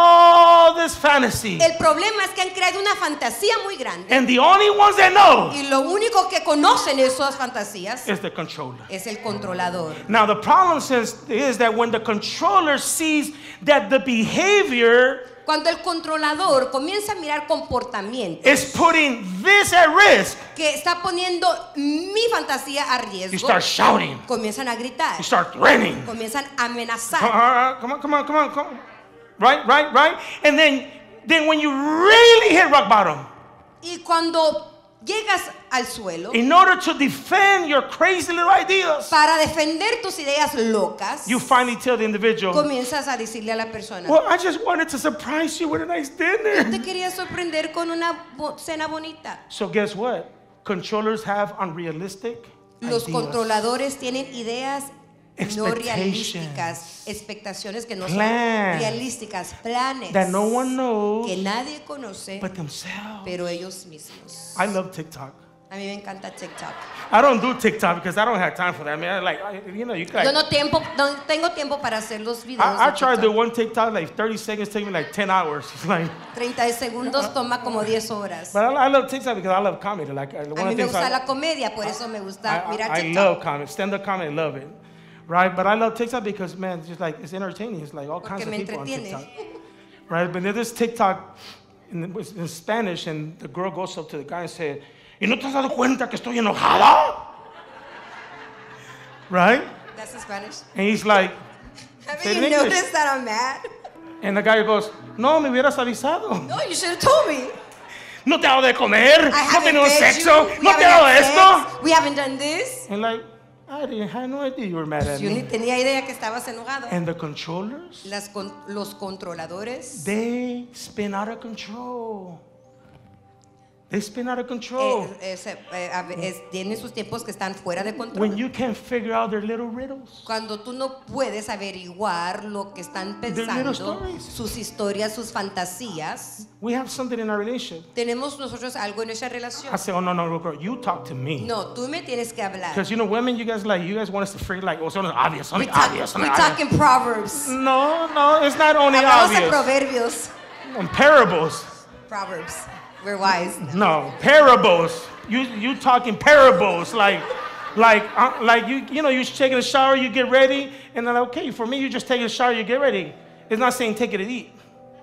Speaker 2: all this fantasy,
Speaker 1: El problema es que han creado una fantasía muy grande
Speaker 2: and the only ones that know
Speaker 1: y lo único que conocen esas fantasías
Speaker 2: is the controller.
Speaker 1: es el controlador.
Speaker 2: Now the problem is, is that when the controller sees that the behavior
Speaker 1: Cuando el controlador comienza a mirar comportamientos
Speaker 2: is putting this at risk,
Speaker 1: que está poniendo mi fantasía a
Speaker 2: you
Speaker 1: riesgo,
Speaker 2: start shouting,
Speaker 1: comienzan a gritar,
Speaker 2: you start threatening.
Speaker 1: comienzan a
Speaker 2: Uh,
Speaker 1: amenazar.
Speaker 2: uh, uh, Come on, come on, come on, come on. Right, right, right. And then, then when you really hit rock bottom,
Speaker 1: Y cuando llegas al suelo.
Speaker 2: In order to defend your crazy little ideas,
Speaker 1: Para defender tus ideas locas,
Speaker 2: you finally tell the individual,
Speaker 1: comienzas a decirle a la persona,
Speaker 2: well, I just wanted to surprise you with a nice dinner.
Speaker 1: te quería sorprender con una bo- cena bonita.
Speaker 2: So guess what? Controllers have unrealistic
Speaker 1: Los
Speaker 2: ideas.
Speaker 1: controladores tienen ideas no
Speaker 2: Expectations.
Speaker 1: realísticas, expectaciones que no son
Speaker 2: Plans.
Speaker 1: realísticas, planes
Speaker 2: That no one knows
Speaker 1: que nadie conoce,
Speaker 2: but themselves.
Speaker 1: pero ellos mismos.
Speaker 2: I love TikTok.
Speaker 1: A mí me encanta TikTok.
Speaker 2: I don't do TikTok because I don't have time for that. I mean, I like, I- you know, you guys.
Speaker 1: Yo no, tiempo, no tengo tiempo para hacer los videos.
Speaker 2: I, I
Speaker 1: de
Speaker 2: tried to do
Speaker 1: TikTok.
Speaker 2: one TikTok, like thirty seconds, take me like ten hours. It's like,
Speaker 1: treinta segundos toma como diez horas.
Speaker 2: but I, I love TikTok because I love comedy. Like, uh,
Speaker 1: A
Speaker 2: one
Speaker 1: mí
Speaker 2: of
Speaker 1: me
Speaker 2: the things
Speaker 1: gusta
Speaker 2: I,
Speaker 1: la comedia, por eso me gusta
Speaker 2: I,
Speaker 1: mirar
Speaker 2: I, I
Speaker 1: TikTok.
Speaker 2: love comedy, stand-up comedy, I love it. Right? But I love TikTok because, man, it's just like, it's entertaining. It's like all kinds
Speaker 1: Porque
Speaker 2: of
Speaker 1: me
Speaker 2: people on
Speaker 1: entretiene.
Speaker 2: TikTok. Right? But there's this TikTok in, in Spanish, and the girl goes up to the guy and said, ¿Y no te has dado cuenta que estoy enojada? Right?
Speaker 1: That's in Spanish.
Speaker 2: And he's like,
Speaker 1: Haven't
Speaker 2: Say it
Speaker 1: you
Speaker 2: in English.
Speaker 1: noticed that I'm mad?
Speaker 2: and the guy goes, no, me hubieras avisado.
Speaker 1: No, you should have told me.
Speaker 2: No te hago de comer,
Speaker 1: I
Speaker 2: no
Speaker 1: haven't
Speaker 2: tenemos
Speaker 1: fed
Speaker 2: sexo,
Speaker 1: you. We
Speaker 2: no te
Speaker 1: haven't
Speaker 2: hago
Speaker 1: had
Speaker 2: esto.
Speaker 1: sex. We haven't done this.
Speaker 2: And like, I didn't have no idea you were mad at
Speaker 1: Yo ni
Speaker 2: me.
Speaker 1: tenía idea que estabas enojado.
Speaker 2: And the controllers,
Speaker 1: Las con- los controladores
Speaker 2: they spin out of control. They spin out of control.
Speaker 1: eh, eh, se- eh, a ve- es- tienen sus tiempos que están fuera de
Speaker 2: When
Speaker 1: control.
Speaker 2: you can't figure out their little riddles.
Speaker 1: Cuando tú no puedes averiguar lo que están
Speaker 2: little
Speaker 1: pensando,
Speaker 2: stories.
Speaker 1: sus historias, sus fantasías,
Speaker 2: We have something in our relationship.
Speaker 1: tenemos nosotros algo en esa relación.
Speaker 2: I say, oh, no, no, girl, you talk to me.
Speaker 1: No, tú me tienes que hablar.
Speaker 2: Because, you know, women, you guys like, you guys want us to figure like, oh, something obvious,
Speaker 1: We
Speaker 2: something
Speaker 1: talk,
Speaker 2: obvious,
Speaker 1: we
Speaker 2: something
Speaker 1: talk
Speaker 2: obvious.
Speaker 1: in Proverbs.
Speaker 2: No, no, it's not only
Speaker 1: Hablamos de
Speaker 2: obvious.
Speaker 1: proverbios.
Speaker 2: And parables.
Speaker 1: Proverbs. We're wise.
Speaker 2: No, parables. You you talking parables like like uh, like you you know you taking a shower, you get ready, and then okay, for me you just take a shower, you get ready. It's not saying take it to eat.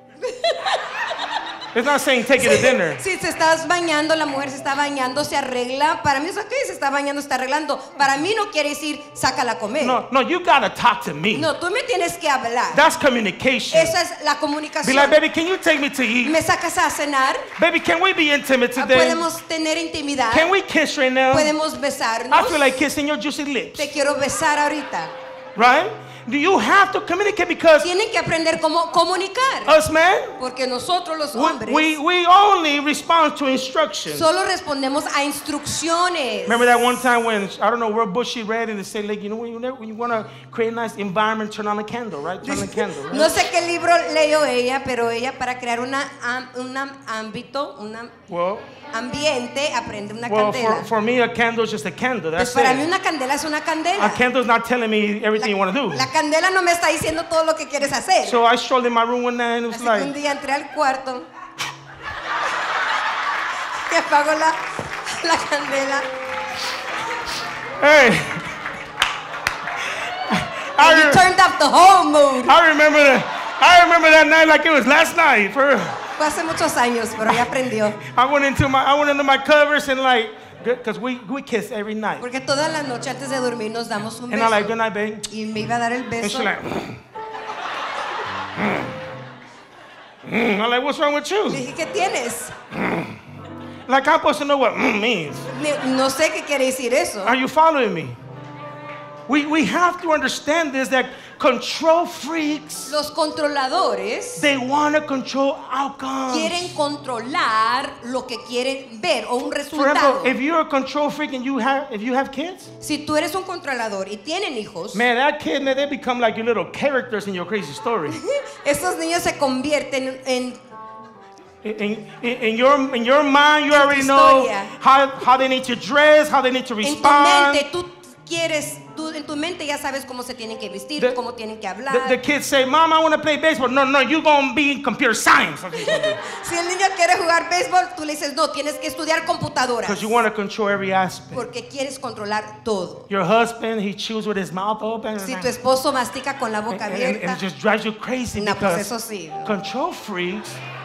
Speaker 2: It's not saying take it to dinner.
Speaker 1: Si se estás bañando, la mujer se está bañando, se arregla. Para mí es ok, se está bañando, se está arreglando. Para mí no quiere decir sácala a comer.
Speaker 2: No, no, you gotta talk to me.
Speaker 1: No, tú me tienes que hablar.
Speaker 2: That's communication.
Speaker 1: Esa es la
Speaker 2: Be
Speaker 1: comunicación.
Speaker 2: like, baby, can you take me to eat?
Speaker 1: ¿Me sacas a cenar?
Speaker 2: Baby, can we be intimate today?
Speaker 1: ¿Podemos tener intimidad?
Speaker 2: Can we kiss right now?
Speaker 1: ¿Podemos besarnos?
Speaker 2: I feel like kissing your juicy lips.
Speaker 1: Te quiero besar ahorita.
Speaker 2: Right? Do you have to communicate because
Speaker 1: Tienen que aprender cómo comunicar.
Speaker 2: us men,
Speaker 1: Porque nosotros los
Speaker 2: we,
Speaker 1: hombres
Speaker 2: we, we only respond to instructions.
Speaker 1: solo respondemos a instrucciones.
Speaker 2: Remember that one time when, I don't know where book she read, and they said, like, you know, when you, when you want to create a nice environment, turn on a candle, right? Turn on a candle, right?
Speaker 1: No sé qué libro leyó ella, pero ella para crear una, am- un ámbito, un
Speaker 2: Well,
Speaker 1: ambiente, aprende una
Speaker 2: well
Speaker 1: candela.
Speaker 2: for, for me, a candle is just a candle.
Speaker 1: Pues
Speaker 2: That's
Speaker 1: para mí
Speaker 2: it.
Speaker 1: una candela es una candela.
Speaker 2: A candle is not telling me everything you want to do.
Speaker 1: La candela no me está diciendo todo lo que quieres hacer.
Speaker 2: So I strolled in my room one night, and it was
Speaker 1: Así que un
Speaker 2: like,
Speaker 1: día entré al cuarto y apago la, la candela.
Speaker 2: hey. I,
Speaker 1: And you
Speaker 2: re-
Speaker 1: turned up the whole mood.
Speaker 2: I remember that. I remember that night like it was last night. For
Speaker 1: Fue hace muchos años, pero ya aprendió.
Speaker 2: I went into my I went into my covers and like, because we we kiss every night.
Speaker 1: Porque toda la noche antes de dormir nos damos un
Speaker 2: And I'm like,
Speaker 1: beso.
Speaker 2: good night, babe.
Speaker 1: Y me iba a dar el
Speaker 2: And
Speaker 1: beso.
Speaker 2: she's like, mm. Mm. I'm like, what's wrong with
Speaker 1: Le
Speaker 2: you?
Speaker 1: dije, ¿qué tienes?
Speaker 2: Like, I'm supposed to know what mm means.
Speaker 1: Ne- No sé qué quiere decir eso.
Speaker 2: Are you following me? We, we have to understand this, that control freaks,
Speaker 1: Los controladores
Speaker 2: they want to control outcomes.
Speaker 1: quieren controlar lo que quieren ver o un
Speaker 2: For
Speaker 1: resultado.
Speaker 2: example, if you're a control freak and you have, if you have kids,
Speaker 1: Si tú eres un controlador y tienen hijos,
Speaker 2: man, that kid, man, they become like your little characters in your crazy story.
Speaker 1: estos niños se convierten en,
Speaker 2: In, in, in your, in your mind, you
Speaker 1: En tu
Speaker 2: already know
Speaker 1: historia.
Speaker 2: how, how they need to dress, how they need to
Speaker 1: en tu
Speaker 2: respond.
Speaker 1: mente. Tú quieres, tú en tu mente ya sabes cómo se tienen que vestir,
Speaker 2: The-
Speaker 1: cómo tienen que
Speaker 2: The,
Speaker 1: hablar.
Speaker 2: the kids say, Mom, I want to play baseball. No, no, you're going to be in computer science.
Speaker 1: Si el niño quiere jugar béisbol, tú le dices, no, tienes que estudiar computadoras.
Speaker 2: Because you want to control every aspect.
Speaker 1: Porque quieres controlar todo.
Speaker 2: Your husband, he chews with his mouth open.
Speaker 1: Si tu esposo mastica con la boca
Speaker 2: and, and- and
Speaker 1: abierta,
Speaker 2: it just drives you crazy
Speaker 1: no, pues
Speaker 2: because
Speaker 1: eso sí. ¿no?
Speaker 2: control freaks,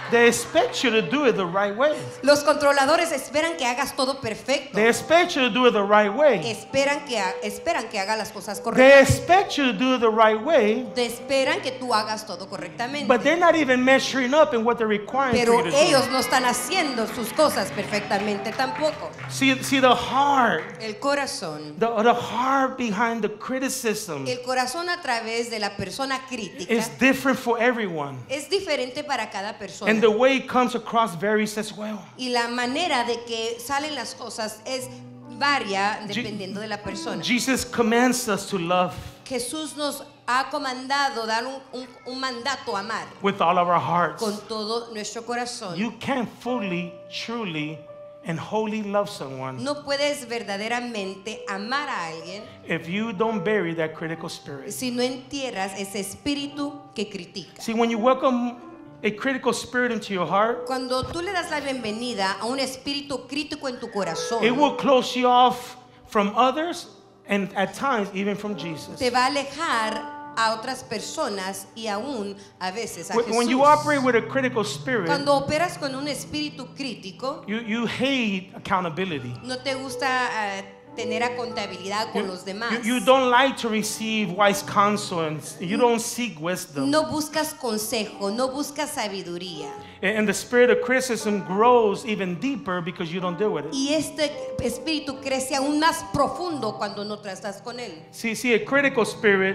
Speaker 2: They expect you to do it the right way.
Speaker 1: Los controladores esperan que hagas todo perfecto.
Speaker 2: They expect you to do it the right way.
Speaker 1: Esperan que, ha- esperan que hagas las cosas
Speaker 2: They
Speaker 1: correctas.
Speaker 2: expect you to do it the right way,
Speaker 1: Te esperan que tú hagas todo correctamente.
Speaker 2: but they're not even measuring up in what they're requiring for
Speaker 1: Pero
Speaker 2: you to do.
Speaker 1: ellos no están haciendo sus cosas perfectamente tampoco.
Speaker 2: See, see the heart,
Speaker 1: El corazón.
Speaker 2: the, the heart behind the criticism
Speaker 1: El corazón a través de la persona crítica
Speaker 2: is different for everyone.
Speaker 1: es diferente para cada persona.
Speaker 2: And the way it comes across varies as well.
Speaker 1: Y la manera de que salen las cosas es varia dependiendo de la persona.
Speaker 2: Jesus commands us to love
Speaker 1: Jesús nos ha comandado dar un, un- un mandato a amar
Speaker 2: with all of our hearts.
Speaker 1: con todo nuestro corazón.
Speaker 2: You can't fully, truly, and wholly love someone
Speaker 1: No puedes verdaderamente amar a alguien
Speaker 2: if you don't bury that critical spirit.
Speaker 1: si no entierras ese espíritu que critica.
Speaker 2: See, when you welcome a critical spirit into your heart,
Speaker 1: Cuando tú le das la bienvenida a un espíritu crítico en tu corazón,
Speaker 2: it will close you off from others and at times even from Jesus.
Speaker 1: te va a alejar a otras personas y aún a veces a
Speaker 2: When when you
Speaker 1: Jesús.
Speaker 2: operate with a critical spirit,
Speaker 1: Cuando operas con un espíritu crítico,
Speaker 2: you, you hate accountability.
Speaker 1: no te gusta eh, tener a contabilidad con los demás.
Speaker 2: You, you don't like to receive wise counsel and you don't seek wisdom.
Speaker 1: No buscas consejo, no buscas sabiduría.
Speaker 2: And and the spirit of criticism grows even deeper because you don't deal with it.
Speaker 1: Y este espíritu crece aún más profundo cuando no tratas con él.
Speaker 2: See, see, a critical spirit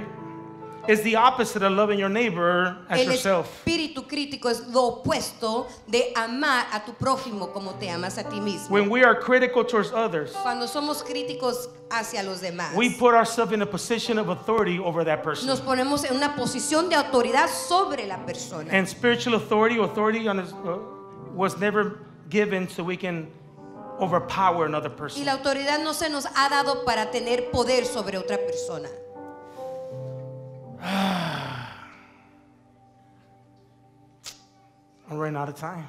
Speaker 2: is the opposite of loving your neighbor as
Speaker 1: El
Speaker 2: yourself.
Speaker 1: espíritu crítico es lo opuesto de amar a tu prójimo como te amas a ti mismo.
Speaker 2: When we are critical towards others,
Speaker 1: Cuando somos críticos hacia los demás,
Speaker 2: we put ourselves in a position of authority over that person.
Speaker 1: nos ponemos en una posición de autoridad sobre la persona.
Speaker 2: And spiritual authority, authority on his, uh, was never given so we can overpower another
Speaker 1: Y
Speaker 2: person.
Speaker 1: la autoridad no se nos ha dado para tener poder sobre otra persona.
Speaker 2: I'm running out of time.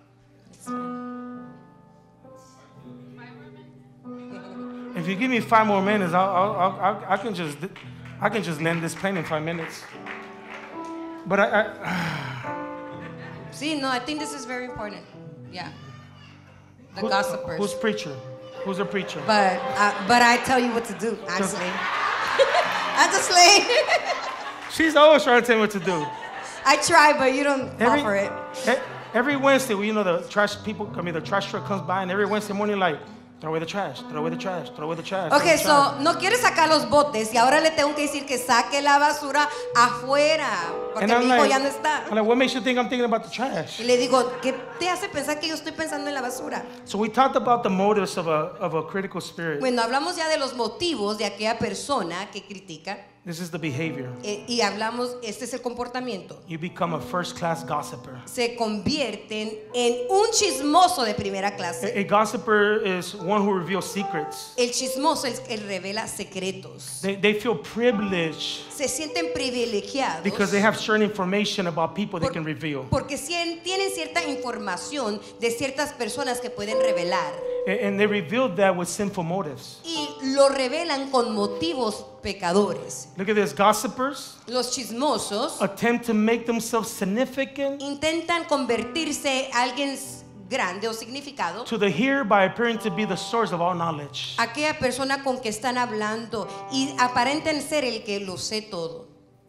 Speaker 2: If you give me five more minutes, I'll, I'll, I'll, I'll, I can just, I can just land this plane in five minutes. But I, I
Speaker 1: Sí, no, I think this is very important. Yeah. The
Speaker 2: who-
Speaker 1: gossipers.
Speaker 2: who's preacher? Who's a preacher?
Speaker 1: But uh, but I tell you what to do, actually. I'm just late.
Speaker 2: She's always trying to tell me what to do.
Speaker 1: I try, but you don't fall for it.
Speaker 2: e- every Wednesday, well, you know, the trash people, I mean, the trash truck comes by, and every Wednesday morning, like, throw away the trash, throw away the trash, throw away the trash. throw away
Speaker 1: Okay,
Speaker 2: the trash.
Speaker 1: so no quiere sacar los botes y ahora le tengo que decir que saque la basura afuera porque
Speaker 2: And
Speaker 1: mi
Speaker 2: I'm
Speaker 1: hijo
Speaker 2: like,
Speaker 1: ya no está.
Speaker 2: I'm like, what makes you think I'm thinking about the trash?
Speaker 1: Y le digo, ¿qué te hace pensar que yo estoy pensando en la basura?
Speaker 2: So we talked about the motives of a, of a critical spirit.
Speaker 1: Bueno, hablamos ya de los motivos de aquella persona que critica
Speaker 2: This is the behavior.
Speaker 1: eh, y hablamos, este es el comportamiento.
Speaker 2: You become a first-class gossiper.
Speaker 1: Se convierten en un chismoso de primera clase.
Speaker 2: A, a gossiper is one who reveals secrets.
Speaker 1: El chismoso es el revela secretos.
Speaker 2: They, they feel privileged
Speaker 1: Se sienten privilegiados
Speaker 2: because they have certain information about people they
Speaker 1: por-
Speaker 2: can reveal.
Speaker 1: porque cien- tienen cierta información de ciertas personas que pueden revelar
Speaker 2: And, and they reveal that with sinful motives.
Speaker 1: y lo revelan con motivos pecadores.
Speaker 2: Look at this. Gossipers
Speaker 1: Los chismosos
Speaker 2: attempt to make themselves significant
Speaker 1: intentan convertirse en alguien s- grande o significado.
Speaker 2: to the hearer by appearing to be the source of all knowledge.
Speaker 1: Aquella persona con que están hablando y aparentan ser el que lo sé todo.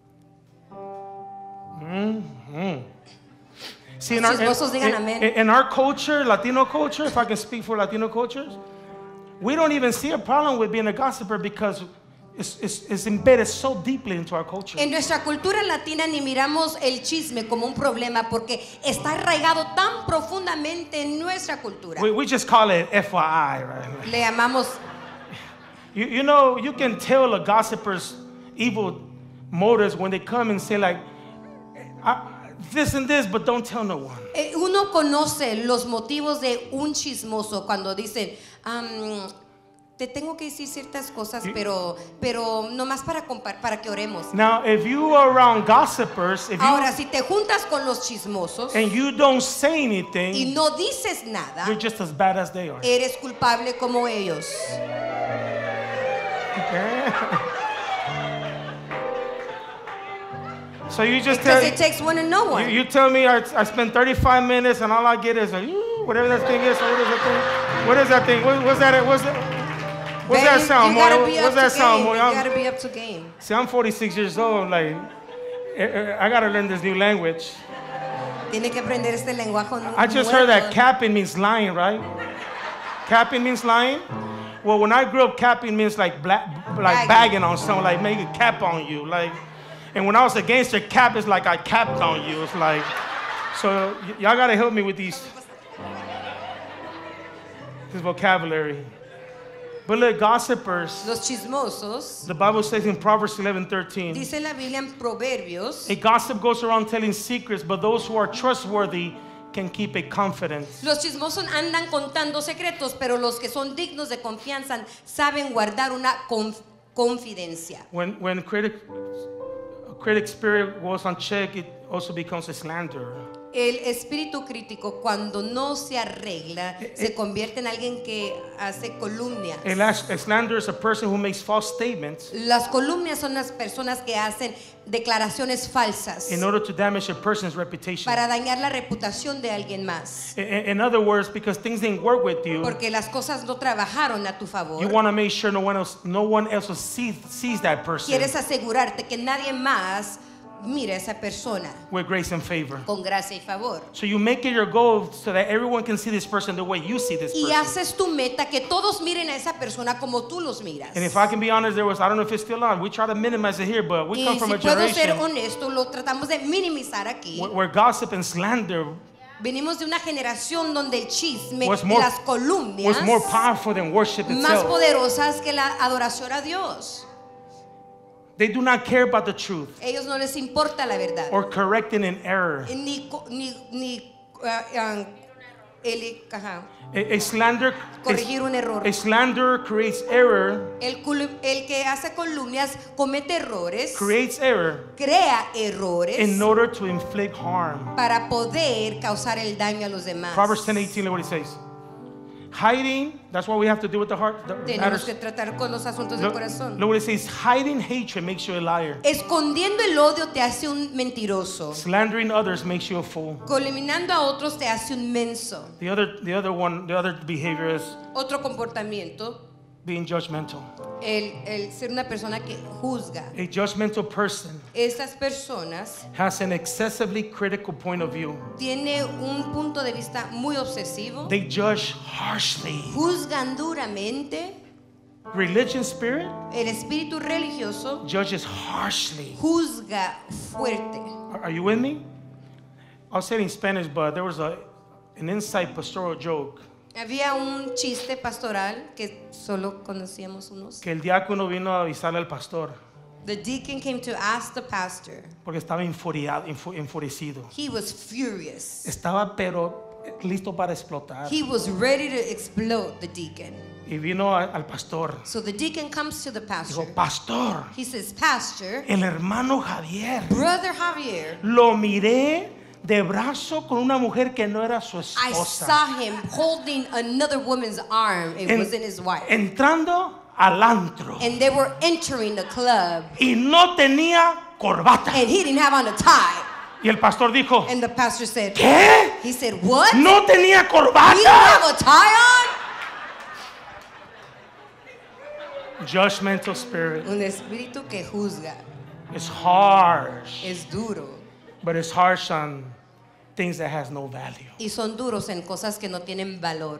Speaker 2: See, in our,
Speaker 1: Chismosos digan
Speaker 2: in,
Speaker 1: amén.
Speaker 2: in- in our culture, Latino culture, if I can speak for Latino cultures, we don't even see a problem with being a gossiper because it's, it's, it's embedded so deeply into our culture.
Speaker 1: En nuestra cultura latina ni miramos el chisme como un problema porque está arraigado tan profundamente en nuestra cultura.
Speaker 2: We, we just call it F Y I, right?
Speaker 1: Le llamamos,
Speaker 2: You, you know, you can tell a gossiper's evil motives when they come and say like, I, this and this, but don't tell no one.
Speaker 1: eh, uno conoce los motivos de un chismoso cuando dicen, "Am, te tengo que decir ciertas cosas, pero, pero nomás para, compar- para que oremos.
Speaker 2: Now, if you are around gossipers, if you,
Speaker 1: Ahora, si te juntas con los chismosos
Speaker 2: and you don't say
Speaker 1: y
Speaker 2: anything,
Speaker 1: no dices nada,
Speaker 2: you're just as bad as they are.
Speaker 1: eres culpable como ellos.
Speaker 2: So you just
Speaker 1: Because
Speaker 2: tell
Speaker 1: it takes one to know
Speaker 2: you,
Speaker 1: one.
Speaker 2: you tell me I, I spend thirty-five minutes and all I get is a "Ooh," whatever that thing is. So what is that thing? What is that thing? What, what's that? What's that? What's that
Speaker 1: Babe,
Speaker 2: sound,
Speaker 1: you gotta
Speaker 2: Moy?
Speaker 1: be
Speaker 2: What's
Speaker 1: up
Speaker 2: that
Speaker 1: to
Speaker 2: sound,
Speaker 1: game.
Speaker 2: Moy?
Speaker 1: You
Speaker 2: I'm-
Speaker 1: gotta be up to game.
Speaker 2: See, I'm forty-six years old. Like, eh, eh, I gotta learn this new language.
Speaker 1: Tiene que aprender este lenguaje nu-
Speaker 2: I just heard
Speaker 1: nuevo.
Speaker 2: that capping means lying, right? Capping means lying. Well, when I grew up, capping means like black, like
Speaker 1: Bagging.
Speaker 2: bagging on someone, like make a cap on you, like. And when I was a gangster, cap is like I capped on you. It's like, so y- y'all gotta help me with these, this vocabulary. But look, gossipers.
Speaker 1: Los chismosos,
Speaker 2: The Bible says in Proverbs eleven thirteen,
Speaker 1: dice la Biblia en Proverbios,
Speaker 2: a gossip goes around telling secrets, but those who are trustworthy can keep a confidence.
Speaker 1: los chismosos andan contando secretos, pero los que son dignos de confianza saben guardar una conf- confidencia.
Speaker 2: When when critic critic spirit goes unchecked, it also becomes a slander.
Speaker 1: El espíritu crítico, cuando no se arregla, se convierte en alguien que hace columnias.
Speaker 2: A, las- a slander is a person who makes false statements
Speaker 1: Las columnas son las personas que hacen declaraciones falsas
Speaker 2: in order to damage a person's reputation.
Speaker 1: para dañar la reputación de alguien más.
Speaker 2: In, in other words, because things didn't work with you,
Speaker 1: Porque las cosas no trabajaron a tu
Speaker 2: you
Speaker 1: favor.
Speaker 2: want to make sure no one else, no one else sees, sees that person
Speaker 1: Quieres asegurarte que nadie más mire a esa persona
Speaker 2: with grace and favor.
Speaker 1: con gracia y favor.
Speaker 2: So you make it your goal so that everyone can see this person the way you see this
Speaker 1: Y
Speaker 2: person.
Speaker 1: haces tu meta que todos miren a esa persona como tú los miras.
Speaker 2: And if I can be honest, there was, I don't know if it's still on, we try to minimize it here, but we
Speaker 1: Y
Speaker 2: come from
Speaker 1: si
Speaker 2: a
Speaker 1: puedo ser
Speaker 2: generation
Speaker 1: honesto, lo tratamos de minimizar aquí.
Speaker 2: where, where gossip and slander
Speaker 1: Venimos de una generación donde el chisme
Speaker 2: was
Speaker 1: y
Speaker 2: more,
Speaker 1: las columnias
Speaker 2: was more powerful than worship
Speaker 1: más
Speaker 2: itself.
Speaker 1: poderosas que la adoración a Dios.
Speaker 2: They do not care about the truth
Speaker 1: Ellos no les importa la verdad.
Speaker 2: or correcting an error.
Speaker 1: Ni, co- ni, ni ah, ah, el- ajá,
Speaker 2: A, a slander,
Speaker 1: corregir un error.
Speaker 2: a slanderer creates error,
Speaker 1: El, culu- el que hace columnias comete errores,
Speaker 2: creates error
Speaker 1: crea errores
Speaker 2: in order to inflict harm.
Speaker 1: para poder causar el daño a los demás.
Speaker 2: Proverbs ten eighteen, look what it says. Hiding, that's what we have to do with the heart. the
Speaker 1: Tenemos
Speaker 2: matters.
Speaker 1: que tratar con los asuntos del
Speaker 2: Look,
Speaker 1: corazón.
Speaker 2: look what it says. Hiding hatred makes you a liar.
Speaker 1: Escondiendo el odio te hace un mentiroso.
Speaker 2: Slandering others makes you a fool.
Speaker 1: Eliminando a otros te hace un menso.
Speaker 2: The other, the other one, the other behavior is
Speaker 1: Otro comportamiento,
Speaker 2: being judgmental.
Speaker 1: el, el ser una persona que juzga.
Speaker 2: A judgmental person
Speaker 1: Estas personas
Speaker 2: has an excessively critical point of view.
Speaker 1: tienen un punto de vista muy obsesivo,
Speaker 2: They judge harshly.
Speaker 1: juzgan duramente.
Speaker 2: Religion spirit
Speaker 1: El espíritu religioso
Speaker 2: judges harshly.
Speaker 1: juzga fuerte.
Speaker 2: Are are you with me? I'll say it in Spanish, but there was a an inside pastoral joke
Speaker 1: Había un chiste pastoral que solo conocíamos unos.
Speaker 2: que el diácono vino a avisarle al pastor
Speaker 1: The deacon came to ask the pastor.
Speaker 2: porque estaba enfuriado, enfu- enfurecido.
Speaker 1: He was furious.
Speaker 2: Estaba pero listo para explotar.
Speaker 1: He was ready to explode, the deacon.
Speaker 2: Y vino a- al pastor.
Speaker 1: So the deacon comes to the pastor.
Speaker 2: Dijo, pastor,
Speaker 1: He says, Pastor,
Speaker 2: el hermano Javier,
Speaker 1: Brother Javier,
Speaker 2: lo miré de brazo con una mujer que no era su
Speaker 1: I
Speaker 2: esposa.
Speaker 1: saw him holding another woman's arm. It
Speaker 2: En-
Speaker 1: wasn't his wife.
Speaker 2: entrando al antro.
Speaker 1: And they were entering the club.
Speaker 2: Y no tenía corbata.
Speaker 1: And he didn't have on a tie.
Speaker 2: Y el pastor dijo,
Speaker 1: And the pastor said,
Speaker 2: ¿qué?
Speaker 1: He said, What?
Speaker 2: ¿No tenía
Speaker 1: He didn't
Speaker 2: corbata?
Speaker 1: have a tie
Speaker 2: Judgmental spirit
Speaker 1: on? Un espíritu que juzga.
Speaker 2: is harsh,
Speaker 1: Es duro.
Speaker 2: but it's harsh on things that has no value.
Speaker 1: Y son duros en cosas que no tienen valor.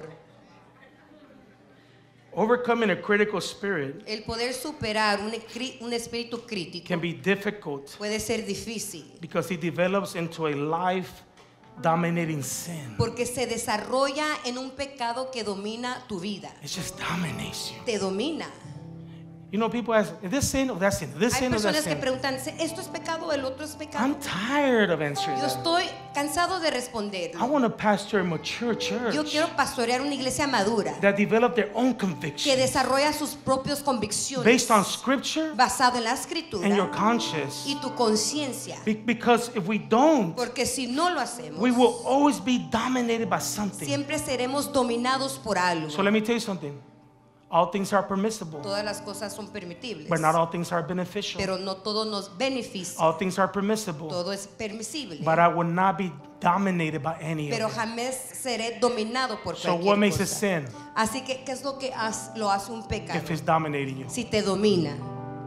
Speaker 2: Overcoming a critical spirit
Speaker 1: El poder superar un, cri- un espíritu crítico
Speaker 2: can be difficult
Speaker 1: puede ser difícil
Speaker 2: because it develops into a life dominating sin.
Speaker 1: porque se desarrolla en un pecado que domina tu vida.
Speaker 2: It just dominates you.
Speaker 1: Te domina.
Speaker 2: You know, people ask, is this sin or that sin? Is this
Speaker 1: Hay
Speaker 2: sin or that
Speaker 1: personas que
Speaker 2: sin?
Speaker 1: preguntan, ¿esto es pecado o el otro es pecado?
Speaker 2: I'm tired of answering
Speaker 1: Yo
Speaker 2: that.
Speaker 1: estoy cansado de responder.
Speaker 2: I want to pastor a mature church
Speaker 1: Yo quiero pastorear una iglesia madura
Speaker 2: that develop their own
Speaker 1: que
Speaker 2: conviction
Speaker 1: desarrolla sus propias convicciones
Speaker 2: based on scripture
Speaker 1: basado en la
Speaker 2: and your
Speaker 1: escritura
Speaker 2: conscience.
Speaker 1: y tu conciencia.
Speaker 2: Be- Because if we don't,
Speaker 1: Porque si no lo hacemos,
Speaker 2: we will always be dominated by something.
Speaker 1: siempre seremos dominados por algo.
Speaker 2: So let me tell you something. All things are permissible,
Speaker 1: Todas las cosas son permitibles,
Speaker 2: but not all things are beneficial.
Speaker 1: pero no todo nos beneficia.
Speaker 2: All things are permissible,
Speaker 1: Todo es permisible,
Speaker 2: but I will not be dominated by any
Speaker 1: pero
Speaker 2: of it.
Speaker 1: jamás seré dominado por
Speaker 2: So
Speaker 1: cualquier
Speaker 2: what makes
Speaker 1: cosa.
Speaker 2: it sin
Speaker 1: Así que, ¿qué es lo que haz- lo hace un pecado?
Speaker 2: if it's dominating you?
Speaker 1: Si te domina.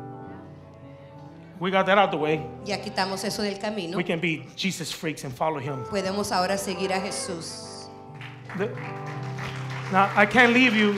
Speaker 2: We got that out the way.
Speaker 1: Ya quitamos eso del camino.
Speaker 2: We can be Jesus freaks and follow him.
Speaker 1: Podemos ahora seguir a Jesús.
Speaker 2: The- now, I can't leave you.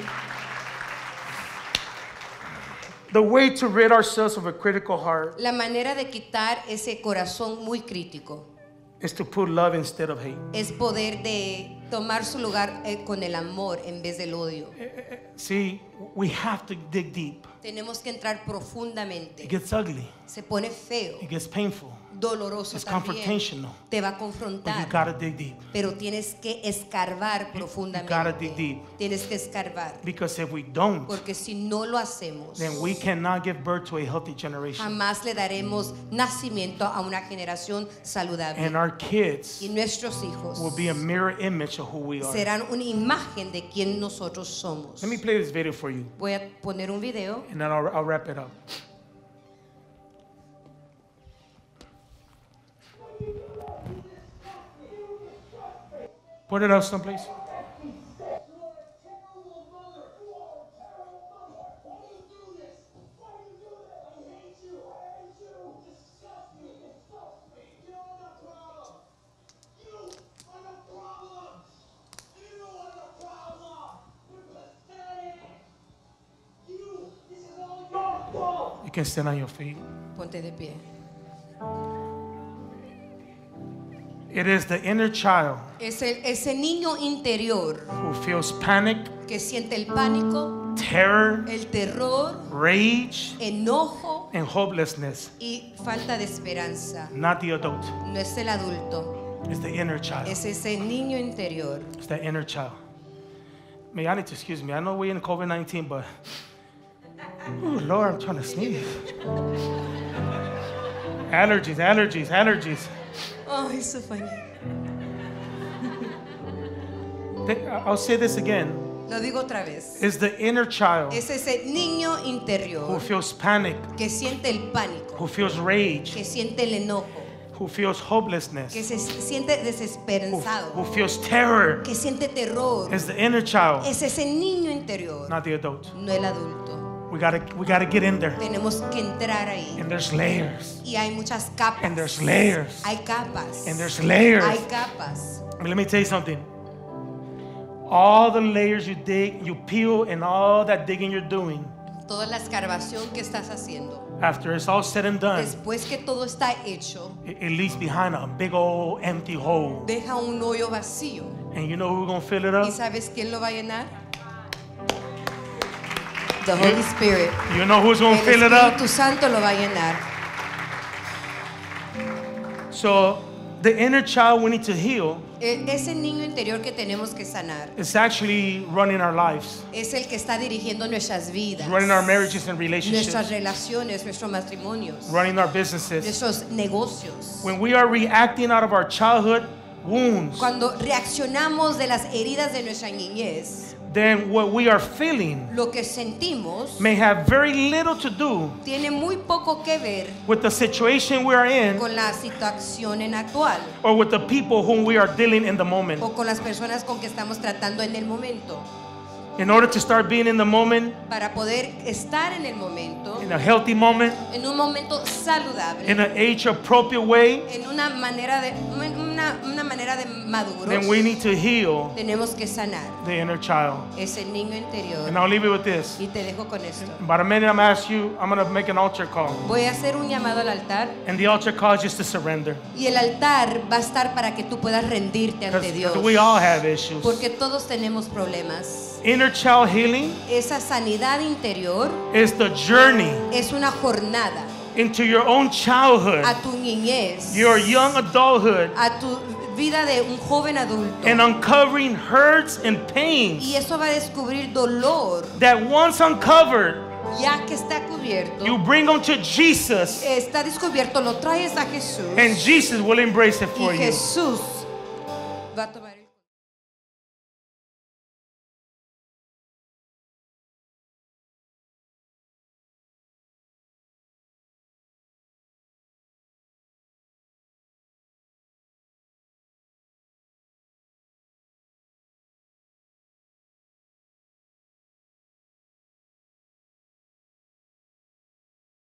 Speaker 2: The way to rid ourselves of a critical heart
Speaker 1: La manera de quitar ese corazón muy crítico
Speaker 2: is to put love instead of hate.
Speaker 1: es poder de tomar su lugar eh, con el amor en vez del odio.
Speaker 2: See, we have to dig deep.
Speaker 1: Tenemos que entrar profundamente.
Speaker 2: It gets ugly.
Speaker 1: Se pone feo,
Speaker 2: It gets painful.
Speaker 1: doloroso
Speaker 2: It's
Speaker 1: también.
Speaker 2: confrontational.
Speaker 1: Te va a
Speaker 2: But you
Speaker 1: confrontar,
Speaker 2: gotta dig deep.
Speaker 1: pero tienes que escarbar
Speaker 2: gotta dig
Speaker 1: profundamente.
Speaker 2: deep.
Speaker 1: Tienes que escarbar,
Speaker 2: Because if we don't,
Speaker 1: porque si no lo hacemos,
Speaker 2: then we cannot give birth to a healthy generation.
Speaker 1: jamás le daremos nacimiento a una generación saludable.
Speaker 2: And our kids
Speaker 1: Y nuestros hijos
Speaker 2: will be a mirror image of who we are.
Speaker 1: serán una imagen de quien nosotros somos.
Speaker 2: Let me play this video for you,
Speaker 1: Voy a poner un video.
Speaker 2: and then I'll, I'll wrap it up. Put it up someplace. You can stand on your feet.
Speaker 1: Ponte de pie.
Speaker 2: It is the inner child
Speaker 1: Es el- ese niño interior
Speaker 2: who feels panic,
Speaker 1: que siente el pánico,
Speaker 2: terror,
Speaker 1: el terror,
Speaker 2: rage,
Speaker 1: enojo
Speaker 2: and hopelessness.
Speaker 1: y falta de esperanza.
Speaker 2: Not the adult.
Speaker 1: No es el adulto,
Speaker 2: It's the inner child.
Speaker 1: es ese niño interior.
Speaker 2: It's the inner child. May I need to excuse me. I know we're in COVID nineteen, but oh Lord, I'm trying to sneeze. Allergies, allergies, allergies.
Speaker 1: Oh, it's so funny.
Speaker 2: Th- I'll say this again.
Speaker 1: Lo digo otra vez.
Speaker 2: It's the inner child
Speaker 1: Es ese niño
Speaker 2: who
Speaker 1: interior
Speaker 2: feels panic,
Speaker 1: que siente el pánico,
Speaker 2: who feels rage,
Speaker 1: que siente el enojo,
Speaker 2: who feels hopelessness,
Speaker 1: que se siente
Speaker 2: who,
Speaker 1: desesperanzado,
Speaker 2: who feels terror.
Speaker 1: que siente terror.
Speaker 2: It's the inner child,
Speaker 1: Es ese niño interior,
Speaker 2: not the adult.
Speaker 1: no el adulto.
Speaker 2: We gotta, we gotta get in there.
Speaker 1: Tenemos que entrar ahí.
Speaker 2: And there's layers,
Speaker 1: Y hay muchas capas.
Speaker 2: and there's layers,
Speaker 1: Hay capas.
Speaker 2: and there's layers.
Speaker 1: Hay capas.
Speaker 2: Let me tell you something. All the layers you dig, you peel, and all that digging you're doing,
Speaker 1: Toda la escarbación que estás haciendo.
Speaker 2: after it's all said and done,
Speaker 1: Después que todo está hecho,
Speaker 2: it, it leaves behind a big old empty hole.
Speaker 1: deja un hoyo vacío.
Speaker 2: And you know who's gonna fill it
Speaker 1: ¿Y
Speaker 2: up?
Speaker 1: sabes quién lo va a llenar? The Holy Spirit.
Speaker 2: You know who's gonna
Speaker 1: El
Speaker 2: fill it up?
Speaker 1: Espíritu Santo lo va a llenar.
Speaker 2: So the inner child we need to heal
Speaker 1: E- Ese niño interior que tenemos que sanar
Speaker 2: is actually running our lives,
Speaker 1: es el que está dirigiendo nuestras vidas,
Speaker 2: running our marriages and
Speaker 1: nuestras
Speaker 2: relationships,
Speaker 1: relaciones, nuestros matrimonios,
Speaker 2: running our businesses.
Speaker 1: nuestros negocios.
Speaker 2: When we are reacting out of our childhood wounds,
Speaker 1: Cuando reaccionamos de las heridas de nuestra niñez,
Speaker 2: then what we are feeling
Speaker 1: lo que sentimos
Speaker 2: may have very little to do
Speaker 1: tiene muy poco que ver
Speaker 2: with the situation we are in
Speaker 1: con la situación en actual
Speaker 2: or with the people whom we are dealing in the moment.
Speaker 1: o con las personas con que estamos tratando en el momento.
Speaker 2: In order to start being in the moment,
Speaker 1: Para poder estar en el momento,
Speaker 2: in a healthy moment,
Speaker 1: en un momento saludable,
Speaker 2: in an age appropriate way,
Speaker 1: en una manera de una, una manera de maduros,
Speaker 2: then we need to heal
Speaker 1: tenemos que sanar
Speaker 2: the inner child.
Speaker 1: ese niño interior.
Speaker 2: And I'll leave it with this.
Speaker 1: Y te dejo con esto.
Speaker 2: In about a minute, I'm gonna ask you, I'm gonna make an altar call.
Speaker 1: Voy a hacer un llamado al altar
Speaker 2: And the altar call is just to surrender.
Speaker 1: y el altar va a estar para que tú puedas rendirte ante Dios.
Speaker 2: Because we all have issues.
Speaker 1: Porque todos tenemos problemas.
Speaker 2: Inner child healing
Speaker 1: Esa sanidad interior
Speaker 2: is the journey
Speaker 1: es una jornada
Speaker 2: into your own childhood,
Speaker 1: a tu niñez,
Speaker 2: your young adulthood,
Speaker 1: a tu vida de un joven adulto.
Speaker 2: and uncovering hurts and
Speaker 1: Y
Speaker 2: pains
Speaker 1: eso va a descubrir dolor.
Speaker 2: that once uncovered,
Speaker 1: Ya que está cubierto,
Speaker 2: you bring them to Jesus,
Speaker 1: está descubierto, lo traes a Jesús
Speaker 2: and Jesus will embrace it
Speaker 1: y
Speaker 2: for you.
Speaker 1: Jesús va a tomar